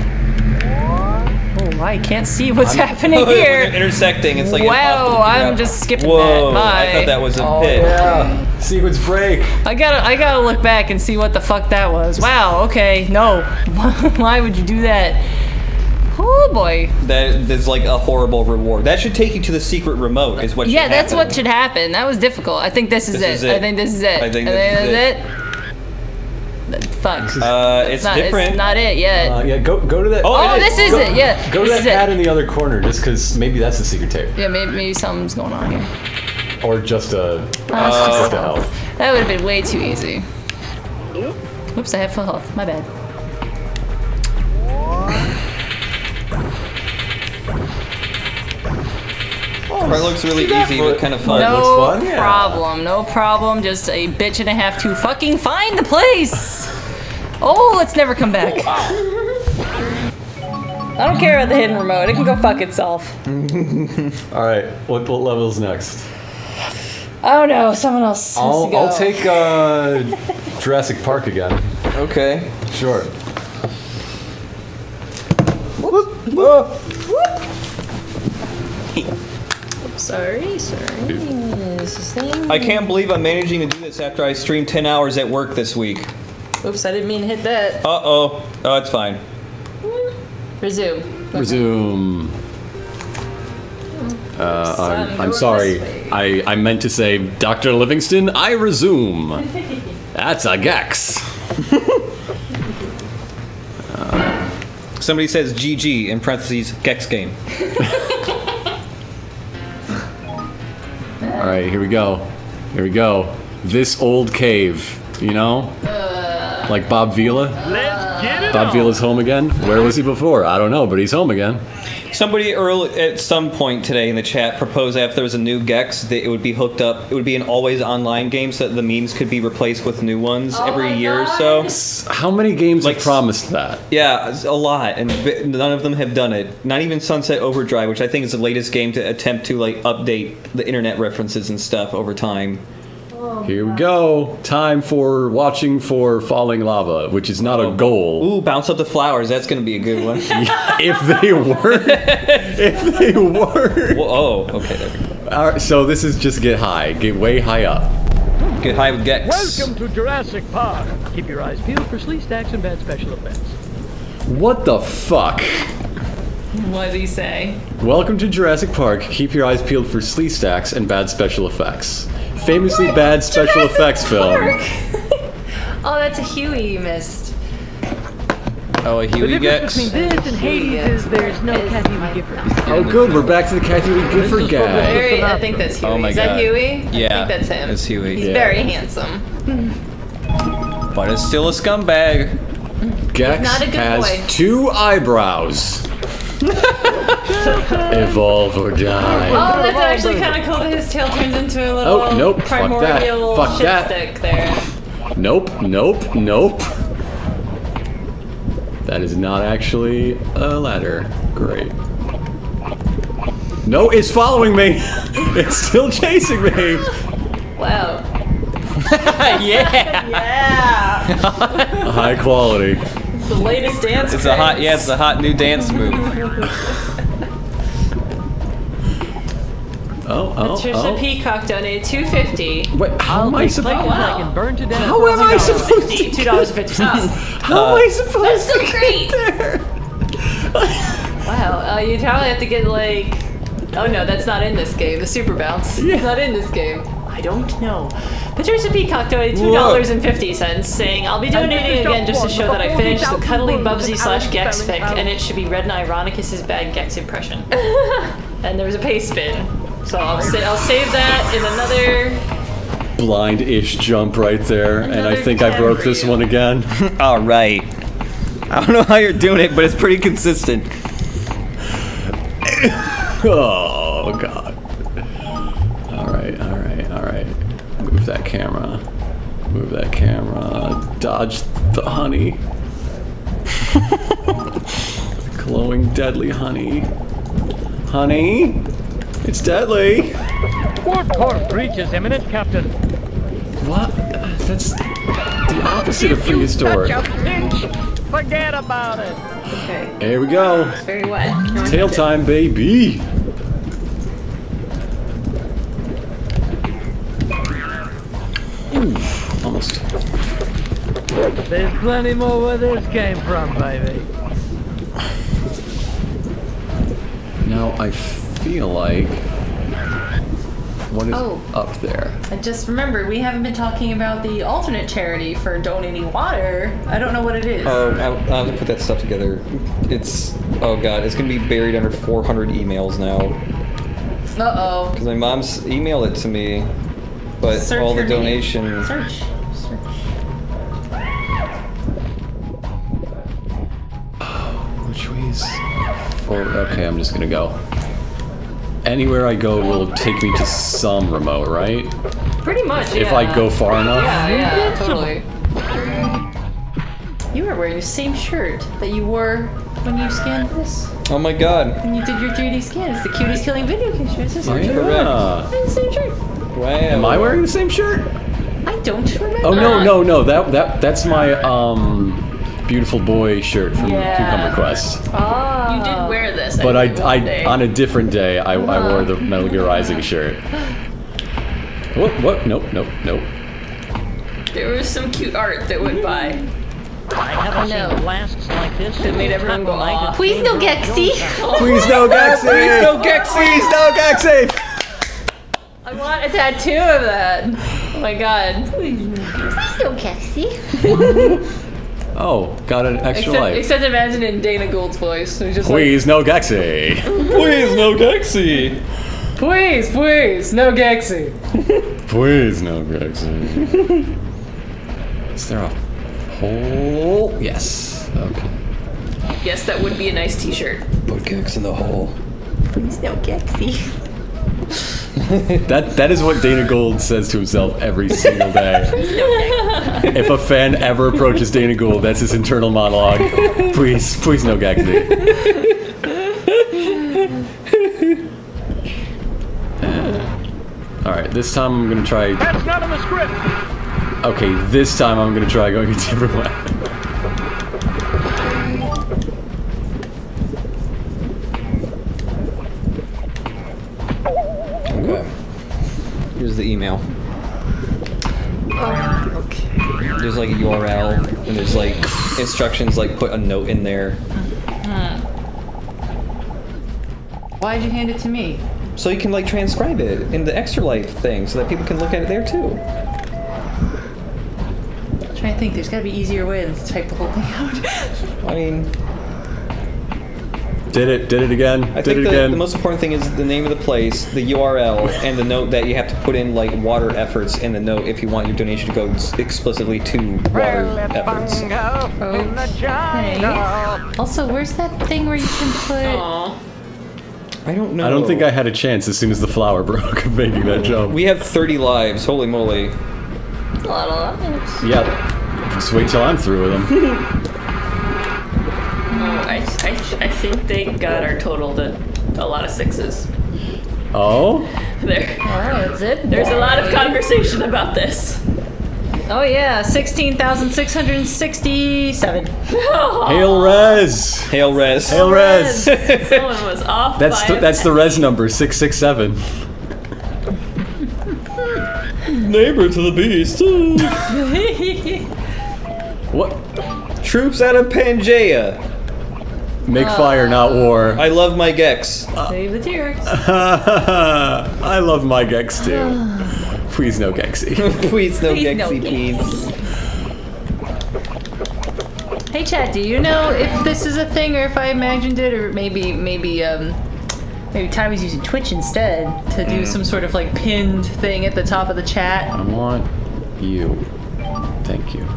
Oh, I can't see what's happening When they're here. intersecting, it's like Wow, impossible to figure I'm out. just skipping Whoa, that. Bye. I thought that was a Oh, pit. Yeah. Sequence break. I gotta, I gotta look back and see what the fuck that was. Wow. Okay. No. Why would you do that? Oh boy. That is like a horrible reward. That should take you to the secret remote. Is what? Yeah, should that's happen. what should happen. That was difficult. I think this is, This it. is it. I think this is it. I think I this think is that's it. Fuck. Uh, it's not, different. It's not it yet. Uh, yeah, go go to that. Oh, oh, it this is go, it. Yeah. Go to this that is pad it. in the other corner, just because maybe that's the secret tape, Yeah, maybe, maybe something's going on here. or just a. Oh, what the hell? that would have been way too easy. Oops, I have full health. My bad. It looks really easy, but kind of fun. No looks fun, yeah. problem. No problem. Just a bitch and a half to fucking find the place. Oh, let's never come back. I don't care about the hidden remote. It can go fuck itself. All right, what, what level's next? Oh no, someone else has to I'll go. I'll take uh, Jurassic Park again. Okay. Sure. Sorry, sorry. This is thing. I can't believe I'm managing to do this after I streamed ten hours at work this week. Oops, I didn't mean to hit that. Uh oh. Oh, it's fine. Resume. Resume. Uh, Son, I'm, I'm go sorry. this way. I, I meant to say, Doctor Livingston, I resume. That's a Gex. Somebody says G G in parentheses Gex game. All right, here we go. Here we go. This old cave, you know? Like Bob Vila? Let's get it Bob on. Vila's home again? Where was he before? I don't know, but he's home again. Somebody early at some point today in the chat proposed that if there was a new Gex, that it would be hooked up. It would be an always online game, so that the memes could be replaced with new ones every year or so. How many games Like- have promised that? Yeah, it's a lot, and bi- none of them have done it. Not even Sunset Overdrive, which I think is the latest game to attempt to like update the internet references and stuff over time. Here we go. Time for watching for falling lava, which is not a goal. Ooh, bounce up the flowers. That's gonna be a good one. If they were. If they were. Whoa, oh, okay, there we go. All right, so this is just get high. Get way high up. Get high with Gex. Welcome to Jurassic Park. Keep your eyes peeled for sleaze stacks and bad special effects. What the fuck? What did he say? Welcome to Jurassic Park. Keep your eyes peeled for sleaze stacks and bad special effects. Famously What? bad special Jurassic effects film. Oh, that's a Huey you missed. Oh, a The Huey difference Gex. between this and Hades is there's no Kathy Lee Gifford. Oh, good. We're back to the Kathy Lee Gifford guy. Very, I think that's Huey. Oh my Is that God. Huey? Yeah, I think that's him. it's Huey. He's Yeah. very handsome. But it's still a scumbag. Gex not a good has boy. two eyebrows. Evolve or die. Oh, that's actually kind of cool that his tail turns into a little Oh, nope, fuck that, primordial fuck shit that. stick there. Nope, nope, nope. That is not actually a ladder. Great. No, it's following me. It's still chasing me. Wow. Yeah. Yeah. High quality. It's the latest dance. It's a hot, yeah, it's a hot new dance move. Oh, oh, Patricia oh. Peacock donated two fifty. Wait, how am I Like supposed? Oh, wow. I can burn to death. How am I supposed to? Two dollars and fifty cents. How am I supposed That's so to great. get there? Wow. Uh, you probably have to get like. Oh no, that's not in this game. The super bounce. Yeah. It's not in this game. I don't know. Patricia Peacock donated two dollars and fifty cents, saying, "I'll be donating again just to show that I finished the cuddly Bubsy slash Gex fic, and it should be Red and Ironicus's bad Gex impression." And there was a paste spin, so I'll sa I'll save that in another. Blind-ish jump right there, and I Another think I ten broke for this you. one again. All right. I don't know how you're doing it, but it's pretty consistent. Oh god. Alright, alright, alright. Move that camera. Move that camera. Dodge the honey. Glowing deadly honey. Honey? It's deadly! Port port breaches imminent, Captain. What? That's the opposite of prehistoric. Catch a pinch, forget about it. Okay. There we go. Very wet. Tail time, baby! Ooh, almost. There's plenty more where this came from, baby. Now I feel like... What is Oh. up there? I just remembered we haven't been talking about the alternate charity for donating water. I don't know what it is. Oh, I'll, I'll have to put that stuff together. It's, oh god, it's gonna be buried under four hundred emails now. Uh oh. Because my mom's emailed it to me, but Search all the her name. donations. Search. Search. Which way's... For, okay, I'm just gonna go. Anywhere I go will take me to some remote, right? Pretty much. If yeah. I go far enough? Yeah, yeah, totally. You are wearing the same shirt that you wore when you scanned this. Oh my god. When you did your three D scan. It's the Cuties Killing Video Game shirt. It's the Oh, same shirt. yeah. It's the same shirt. Wow. Am I wearing the same shirt? I don't remember. Oh no, no, no, that that that's my um beautiful boy shirt from Yeah. Cucumber Quest. Oh. You did wear this. But I, think, I one day. on a different day I, I wore the Metal Gear Rising shirt. What what nope, nope, nope. There was some cute art that went by. I haven't no. seen blasts like this. That made everyone go, "Aw." Please no Gexy. Please no Gexy! Please no Gexy! Please no Gexy! I want a tattoo of that. Oh my god. Please no Gexy. Oh, got an extra Except, life. except imagine in Dana Gould's voice. It was just like, Please no Gexy! Please no Gexy! please, please, no Gexy. Please no Gexy. Is there a hole? Yes. Okay. Yes, that would be a nice t-shirt. Put Gex in the hole. Please no Gexy. That that is what Dana Gould says to himself every single day. If a fan ever approaches Dana Gould, that's his internal monologue. Please, please no Gexy. Uh, Alright, this time I'm gonna try... That's not in the script! Okay, this time I'm gonna try going a different way. Okay. Here's the email. Oh, okay. There's like a U R L, and there's like instructions like put a note in there. Why'd you hand it to me? So you can like transcribe it in the Extra Life thing so that people can look at it there too. I'm trying to think, there's gotta be easier way than to type the whole thing out. I mean, Did it, did it again, I did think it the, again. the most important thing is the name of the place, the U R L, and the note that you have to put in like water efforts in the note if you want your donation to go explicitly to water efforts. Okay. Also, where's that thing where you can put... Aw. I don't know. I don't think I had a chance as soon as the flower broke of making that jump. We have thirty lives, holy moly. A lot of lives. Yeah, just wait till I'm through with them. Oh, I, I, I think they got our total to a lot of sixes. Oh? There, Oh, that's it? there's a lot of conversation about this. Oh yeah, sixteen thousand six hundred sixty-seven. Hail Res! Hail Res. Hail Res! Someone was off That's by the, a that's the res number, six six seven. Neighbor to the beast. What? Troops out of Pangea. Make fire, not war. I love my Gex. Save the T-Rex. I love my Gex too. Please no Gexy. Please no Please no Gexy, please. Hey chat, do you know if this is a thing or if I imagined it, or maybe maybe um maybe Ty was using Twitch instead to do some sort of like pinned thing at the top of the chat? I want you. Thank you.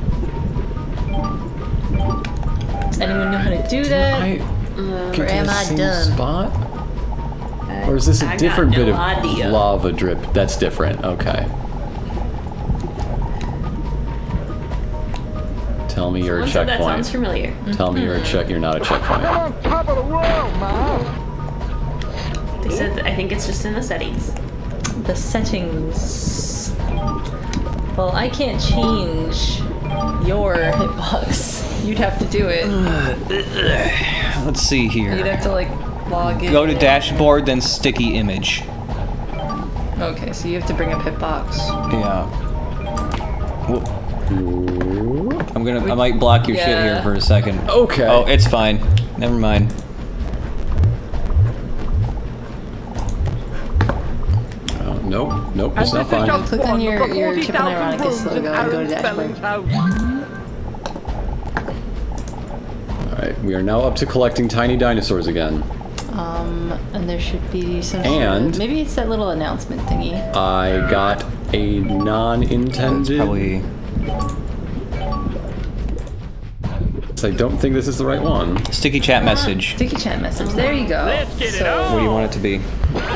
Does anyone know how to do that? I or get to am the I same done? spot? Or is this a I got different no bit of idea. lava drip? That's different. Okay. Tell me you're a Someone said that sounds checkpoint. familiar. Tell me you're a check. You're not a checkpoint. on top of the world, Mom. They said that I think it's just in the settings. The settings. Well, I can't change your hitbox. You'd have to do it. Let's see You'd here. have to like log in. Go to dashboard, then sticky image. Okay, so you have to bring up hitbox. Yeah. Whoop. I'm gonna. I might block your shit Yeah. here for a second. Okay. Oh, it's fine. Never mind. Oh, nope. Nope. It's not fine. Click on your, your Chip and Ironicus logo and go to dashboard. Alright, we are now up to collecting tiny dinosaurs again. Um, and there should be some sort And- of, maybe it's that little announcement thingy. I got a non-intended... Probably. I don't think this is the right one. Sticky chat message. Sticky chat message. There you go. Let's get it So, What do you want it to be?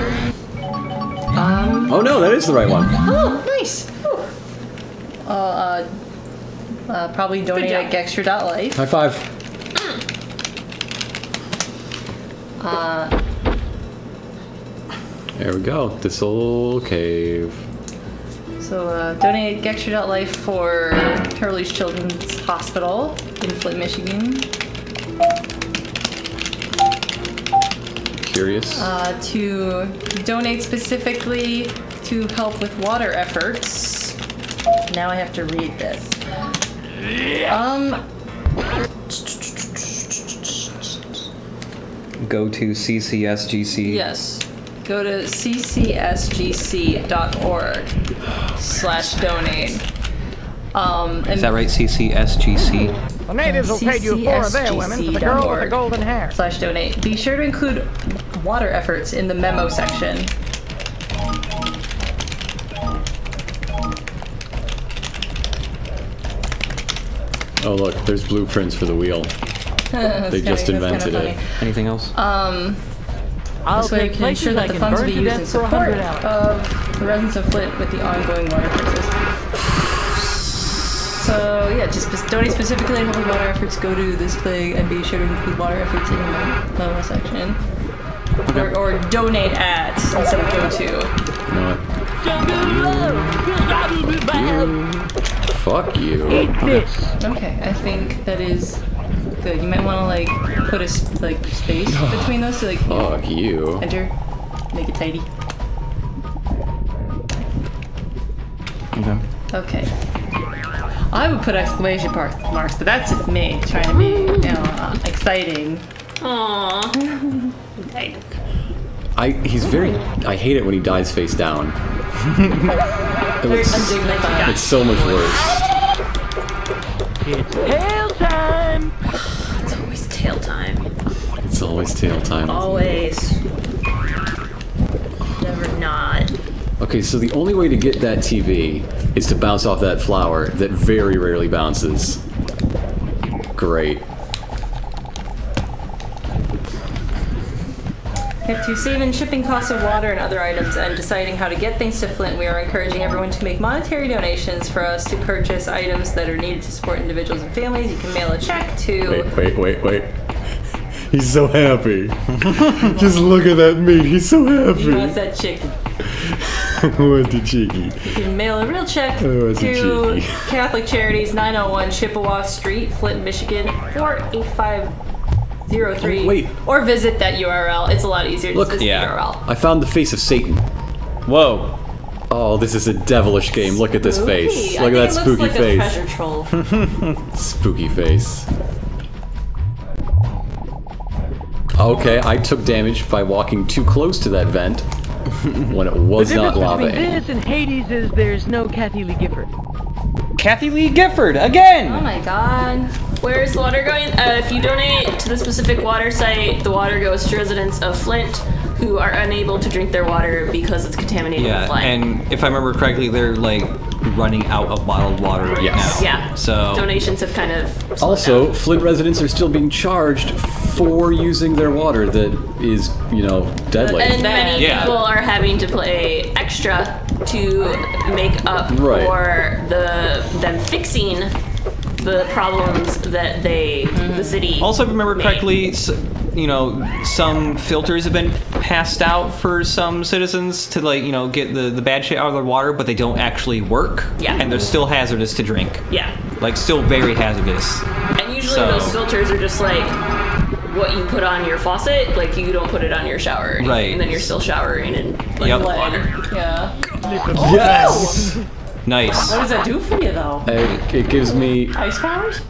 um, Oh no, that is the right one. oh, nice. Uh, uh, uh, probably donate job. at gextra dot life. High five. Uh, There we go. This old cave. so uh, donate at gextra dot life for Turley's Children's Hospital in Flint, Michigan. Curious. Uh, to donate specifically to help with water efforts. Now I have to read this. Um, Go to C C S G C. yes. Go to c c s g c dot org slash donate. Um, Is that right? C C S G C. The natives will pay you four of their women for the girl with the golden hair. slash donate. Be sure to include water efforts in the memo section. Oh look, there's blueprints for the wheel. That's They kinda- just that's kinda invented funny. it. Anything else? Um, I'll this way we take can ensure places I that the can funds burn be to used in death for a support hundred hours. of the residents of Flint with the ongoing water crisis. So yeah, just spe- donate specifically to help with water efforts. Go to this thing and be sure to include water efforts in the memo section. Or, or donate at instead of go to. You know what? Fuck you. Eat this. Okay, I think that is good. You might want to like put a s- like space between those so like you Fuck you. enter, make it tidy. Okay. Okay. I would put exclamation marks, marks, but that's just me trying to be, you know, uh, exciting. Aww. Okay. I he's very I hate it when he dies face down. It Very looks, undignified. it's so much worse. It's tail time. It's always tail time. It's always tail time. Always. Never not. Okay, so the only way to get that T V is to bounce off that flower that very rarely bounces. Great. To save in shipping costs of water and other items and deciding how to get things to Flint, we are encouraging everyone to make monetary donations for us to purchase items that are needed to support individuals and families. You can mail a check to... Wait, wait, wait, wait. He's so happy. Just look at that meat. He's so He wants happy. that chicken. Where's the cheeky? You can mail a real check Oh, it's a to cheeky. Catholic Charities, nine oh one Chippewa Street, Flint, Michigan, four eight five zero three. Oh, wait. Or visit that U R L. It's a lot easier to Look, visit yeah. the U R L. I found the face of Satan. Whoa. Oh, this is a devilish game. Look at this face. Spooky. Look I at that think it looks spooky like face. A treasure troll. Spooky face. Okay, I took damage by walking too close to that vent when it was The not difference between lavaing. this and Hades is there's no Kathy Lee Gifford. Kathy Lee Gifford again. Oh my god. Where's the water going? Uh, if you donate to the specific water site, the water goes to residents of Flint who are unable to drink their water because it's contaminated with Yeah, lead. and if I remember correctly, they're like running out of bottled water right Yes. now. Yeah. So Donations have kind of slowed Also, down. Flint residents are still being charged for using their water that is, you know, deadly. And many Yeah. people are having to play extra to make up Right. for the them fixing the problems that they the city. Also, if I remember made. correctly, s- you know, some filters have been passed out for some citizens to like, you know, get the, the bad shit out of their water, but they don't actually work. Yeah. And they're still hazardous to drink. Yeah. Like, still very hazardous. And usually So- those filters are just like what you put on your faucet, like you don't put it on your shower, or anything, Right. And then you're still showering in like Yep. water. Yeah. Yes! Nice. What does that do for you though? It, it gives me... Ice powers?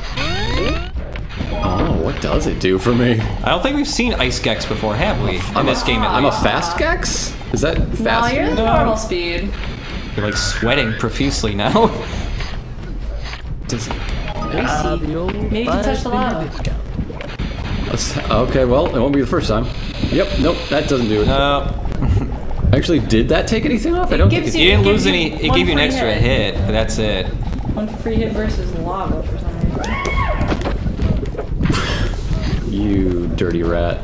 Oh, what does it do for me? I don't think we've seen Ice Gex before, have we? In this game, at I'm a least. fast Gex? Is that No, fast? you're the normal speed. You're like sweating profusely now. Does- Ah, the old Maybe you can touch the five-finger lava. discount. let's- okay, well, it won't be the first time. Yep, nope, that doesn't do it. Uh, Actually, did that take anything off? I don't think gives it you It didn't gives lose you any. It one gave you an free extra hit. hit, but that's it. One free hit versus lava for some reason. You dirty rat.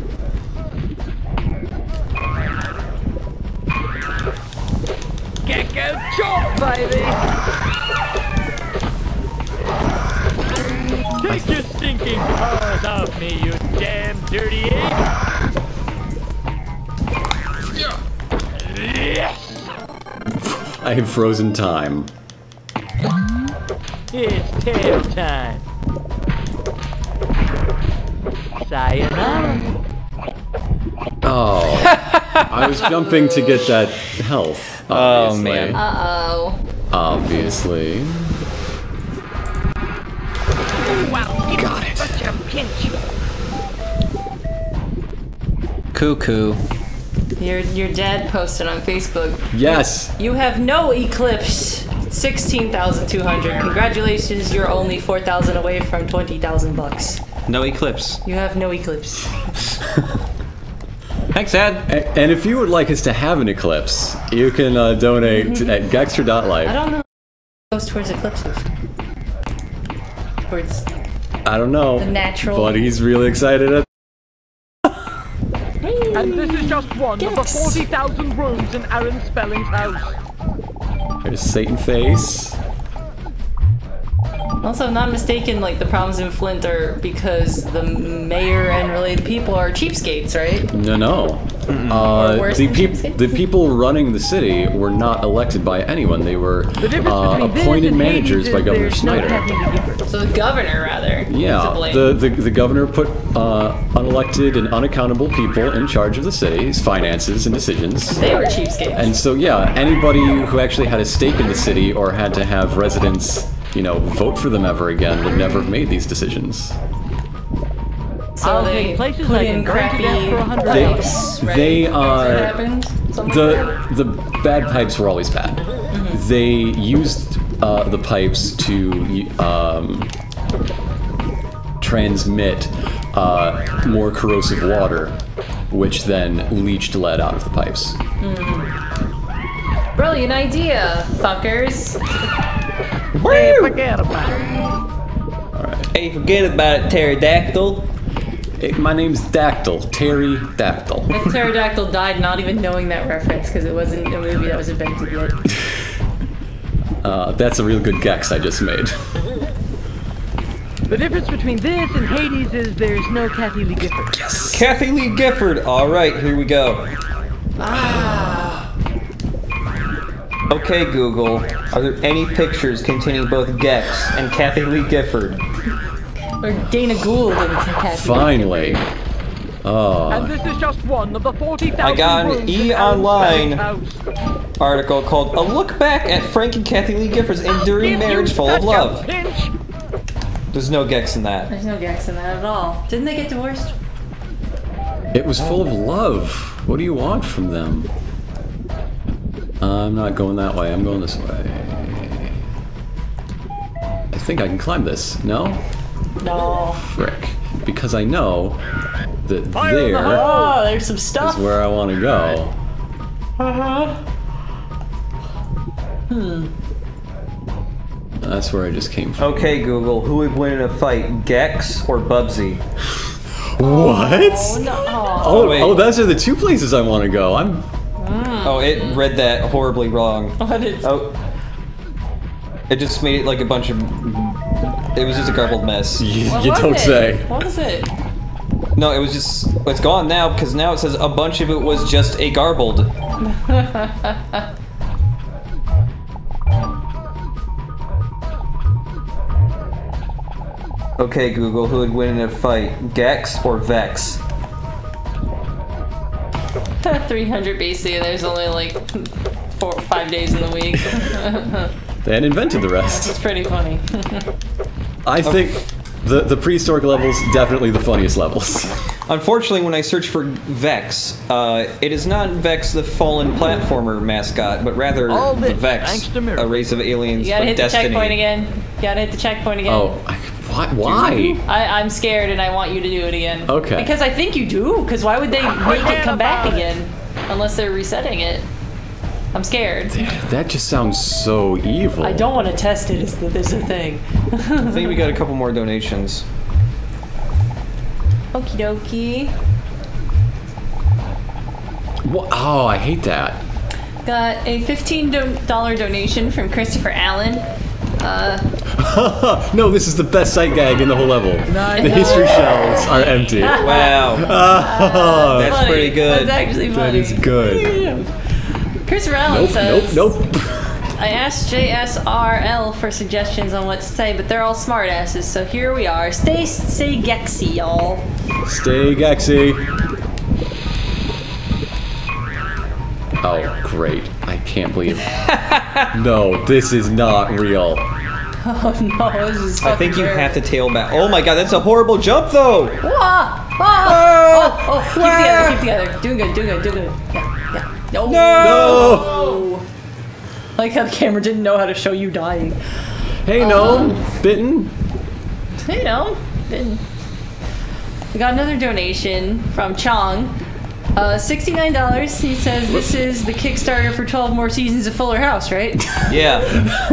Gecko chop, baby! Take your stinking paws off me, you damn dirty ape! Yes! I have frozen time. It's tail time. Sayonara. Oh. I was jumping to get that health. Oh, Obviously. man. Uh-oh. Obviously. Wow, Got it. such a pinch. Cuckoo. Your, your dad posted on Facebook. Yes. You have no eclipse. sixteen thousand two hundred. Congratulations, you're only four thousand away from twenty thousand bucks. No eclipse. You have no eclipse. Thanks, Ed. A- And if you would like us to have an eclipse, you can uh, donate at gextra dot I life. don't know. Goes towards eclipses. Towards. I don't know. The natural- But he's really excited at And this is just one of the Yes. forty thousand rooms in Aaron Spelling's house. There's Satan face. Also, if I'm not mistaken, like the problems in Flint are because the mayor and related people are cheapskates, right? No, no. Uh, worse the, than peop cheapskates? the people running the city were not elected by anyone. They were difference uh, between this appointed and managers Hades by is Governor there's no Snyder. Kathy Gifford. So the governor, rather. is to Yeah, blame. the, the the governor put uh, unelected and unaccountable people in charge of the city's finances and decisions. They were cheapskates. And so, yeah, anybody who actually had a stake in the city or had to have residents, you know, vote for them ever again would never have made these decisions. so I'll they take places put I in can burn to crappy death for a hundred They, pipes, right? they That's what uh, happened? Something like the the bad pipes were always bad. Mm-hmm. They used uh, the pipes to um, transmit uh, more corrosive water, which then leached lead out of the pipes. that. Brilliant idea, fuckers. Hey, forget about it. Hey, forget about it, pterodactyl. Hey, my name's Dactyl, Terry Dactyl. The pterodactyl died not even knowing that reference because it wasn't a movie that was invented yet. Uh, that's a real good gex I just made. The difference between this and Hades is there's no Kathy Lee Gifford. Kathy Lee Gifford. All right, here we go. Okay, Google. Are there any pictures containing both Gex and Kathy Lee Gifford? Or Dana Gould and Kathy. Finally. Oh. And this is just one of the forty thousand I got an rooms E in Alan's Online house. article called "A Look Back at Frank and Kathy Lee Gifford's Enduring Give Marriage you Full of such a Love." pinch. There's no Gex in that. There's no Gex in that at all. Didn't they get divorced? It was full of love. What do you want from them? I'm not going that way. I'm going this way. I think I can climb this. No? No. Frick. Because I know that Fire in the there Oh, there's some is stuff. where I want to go. Uh-huh. That's where I just came from. Okay, Google. Who would win in a fight, Gex or Bubsy? What? Oh, no. Oh, wait. oh, those are the two places I want to go. I'm. Oh, it read that horribly wrong. What is... Oh. It just made it like a bunch of... It was just a garbled mess. You, What you was don't it? say. What was it? No, it was just... It's gone now, because now it says a bunch of it was just a garbled. Okay, Google, who would win in a fight, Gex or Vex? three hundred B C, there's only like four, five days in the week. They had invented the rest. It's pretty funny. I think the the prehistoric levels definitely the funniest levels. Unfortunately, when I search for Vex, uh, it is not Vex the fallen platformer mascot, but rather All the this Vex, thanks to miracles. a race of aliens You gotta from hit destiny. the checkpoint again. You gotta hit the checkpoint again. Oh, I, why? Why? I, I'm scared and I want you to do it again. Okay. Because I think you do, because why would they make it come back again? Unless they're resetting it. I'm scared. That just sounds so evil. I don't want to test it, is the, is the thing. I think we got a couple more donations. Okie dokie. Wha- Oh, I hate that. Got a fifteen dollar donation from Christopher Allen. Uh, No, this is the best sight gag in the whole level. The history shelves are empty. Wow, Oh, that's funny. pretty good. That's actually that funny. is good. Christopher Allen Nope, says, nope, nope. I asked J S R L for suggestions on what to say, but they're all smartasses, so here we are. Stay, stay gexy, y'all. Stay gexy. Oh, great. I can't believe No, this is not real. Oh no, this is I think you have to tail back. Oh my god, that's a horrible jump though! Ah, ah, oh, oh, keep it together, keep it together. Doing good, doing good, doing good. Yeah, yeah. No. No! Like how the camera didn't know how to show you dying. Hey, no. Bitten. You know, didn't. We got another donation from Chong. Uh, sixty-nine dollars. He says this is the Kickstarter for twelve more seasons of Fuller House, right? Yeah.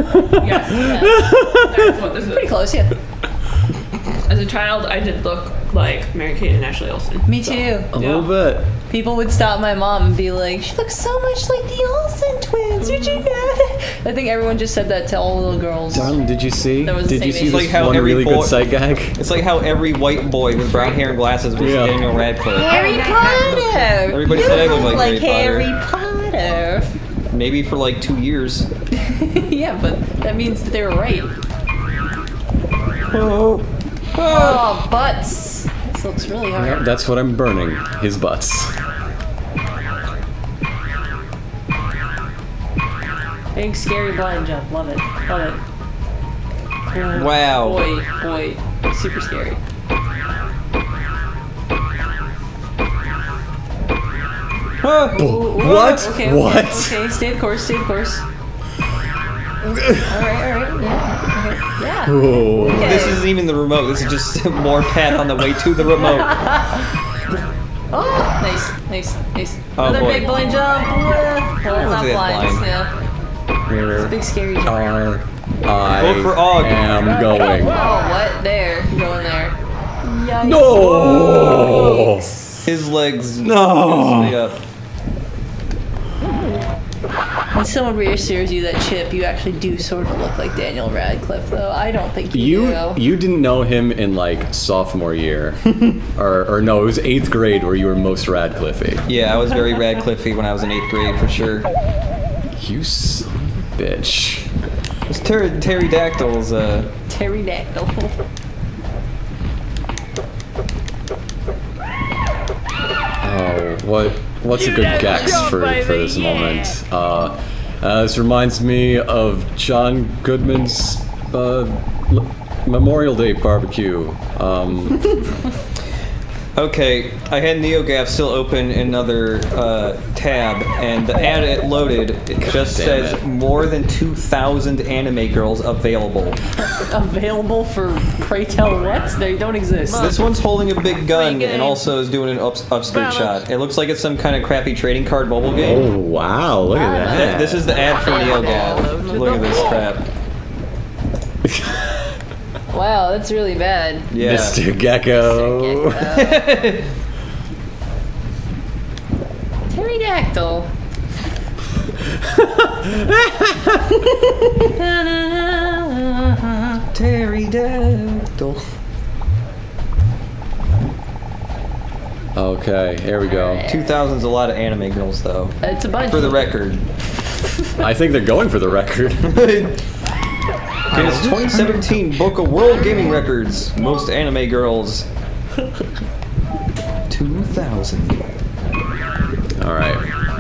Yes, Yeah. that's what this is. Pretty close, yeah. As a child, I did look like Mary-Kate and Ashley Olsen. Me too. A little bit. People would stop my mom and be like, she looks so much like the Olsen twins. Did you know that? I think everyone just said that to all the little girls. Darling, did you see? That was the Did you same see age. this Like how one every really boy- good sight gag? It's like how every white boy with brown hair and glasses was Yeah. Daniel Radcliffe. Harry Potter! Everybody You said I look look like Harry Harry Potter. Maybe for like two years. Yeah, but that means that they were right. Oh. Oh, butts. This looks really hard. Yeah, that's what I'm burning. His butts. Big scary blind jump. Love it. Love it. Oh, Wow. Boy, boy. Super scary. Ah. What? Okay, okay, What? Okay, stay the course, stay the course. Alright, alright. Yeah. Okay. Yeah. Oh. Okay. This isn't even the remote. This is just more path on the way to the remote. Oh, nice, nice, nice. Oh, Another boy. big blind jump. Well, it's not say that's blinds. blind. Yeah. Where Big scary jump. are I Vote for Og. am going? Oh, what? There. Go in there. Yikes. No! His legs. No! Straight up. When someone reassures you that Chip, you actually do sort of look like Daniel Radcliffe, though. I don't think you, You do. you didn't know him in like sophomore year, or or no, it was eighth grade where you were most Radcliffe-y. Yeah, I was very Radcliffe-y when I was in eighth grade for sure. You son of a bitch. It was Ter- Terry Dactyl's. Uh, Pterodactyl. Oh, what what's a good gex for, for this moment? Uh, uh, this reminds me of John Goodman's uh, l- Memorial Day barbecue. Um, okay, I had NeoGAF still open in another uh, tab, and the ad it loaded it just damn says it. more than two thousand anime girls available. Available for pray tell what? They don't exist. This one's holding a big gun Free and game. also is doing an up, upskirt shot. It looks like it's some kind of crappy trading card mobile game. oh wow! Look at Th- that. This is the ad for NeoGAF. Look at this crap. Wow, that's really bad. Yeah. Mister Gecko. Pterodactyl. Terry Dactyl. Okay, here we go. two thousand's a lot of anime girls, though. It's a bunch. For the record. I think they're going for the record. Guinness twenty seventeen Book of World Gaming Records. Most anime girls. two thousand. All right.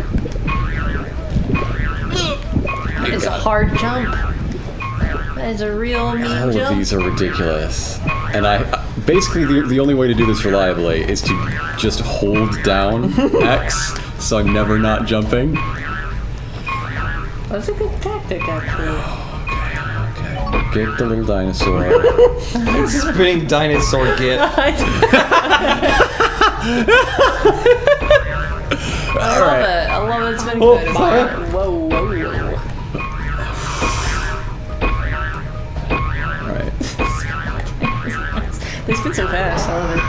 That is a hard jump. That is a real mean All jump. of these are ridiculous. And I basically the, the only way to do this reliably is to just hold down X so I'm never not jumping. That's a good tactic, actually. Okay. Get the little dinosaur. Spinning dinosaur gif. I love Alright. it. I love it. It's been Oh, good. fire. Whoa, whoa, whoa. Alright. They spin so fast. I love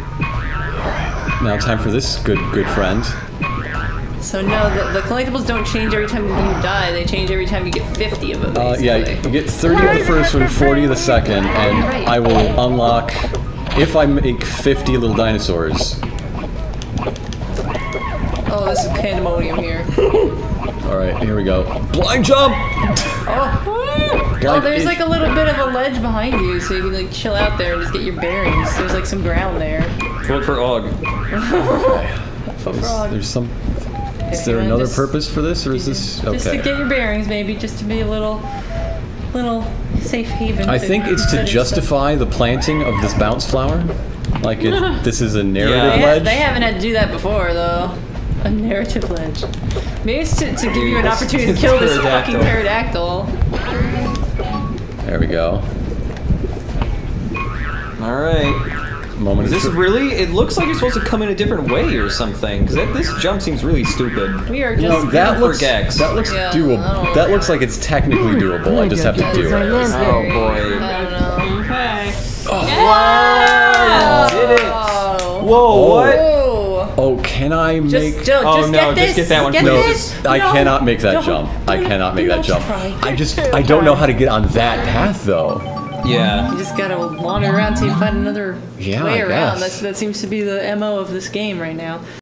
Now time for this good good friend. it. So no, the, the collectibles don't change every time you die. They change every time you get fifty of them. Uh, Basically. yeah, you get thirty of the first one, forty of the second, and I will unlock if I make fifty little dinosaurs. Oh, this is pandemonium here. Alright, here we go. Blind jump! Oh, oh, Blind there's itch. like a little bit of a ledge behind you, so you can like chill out there and just get your bearings. There's like some ground there. Vote for Og. There's, frog. there's some. Is If there you wanna another just- purpose for this, or is this Just to okay? get your bearings, maybe, just to be a little, little safe haven. I for think it's to study justify the planting of this bounce flower. Like it, this is a narrative Yeah. stuff. ledge. They, ha- they haven't had to do that before, though. A narrative ledge. Maybe it's to, to give you an Dude, opportunity to it's kill this pterodactyl. fucking pterodactyl. There we go. Alright. Moment Is of this truth. really? It looks like you're supposed to come in a different way or something. Because this jump seems really stupid. We are just. You know, that for looks Gex. that looks Yeah, I doable. don't That looks like it's technically doable. I just have to do it. Very Oh scary. boy. I don't know. Okay. Wow! Oh, did it! Oh. Whoa, what? Whoa. Oh, can I make... Just, don't, Oh, just no, get this. just get that one, Get please. this. I No. cannot make that Don't. jump. I cannot make that Don't jump. try. I just, I don't know how to get on that path, though. Yeah. You just gotta wander around till you find another Yeah, way I around. guess. That's, that seems to be the M O of this game right now.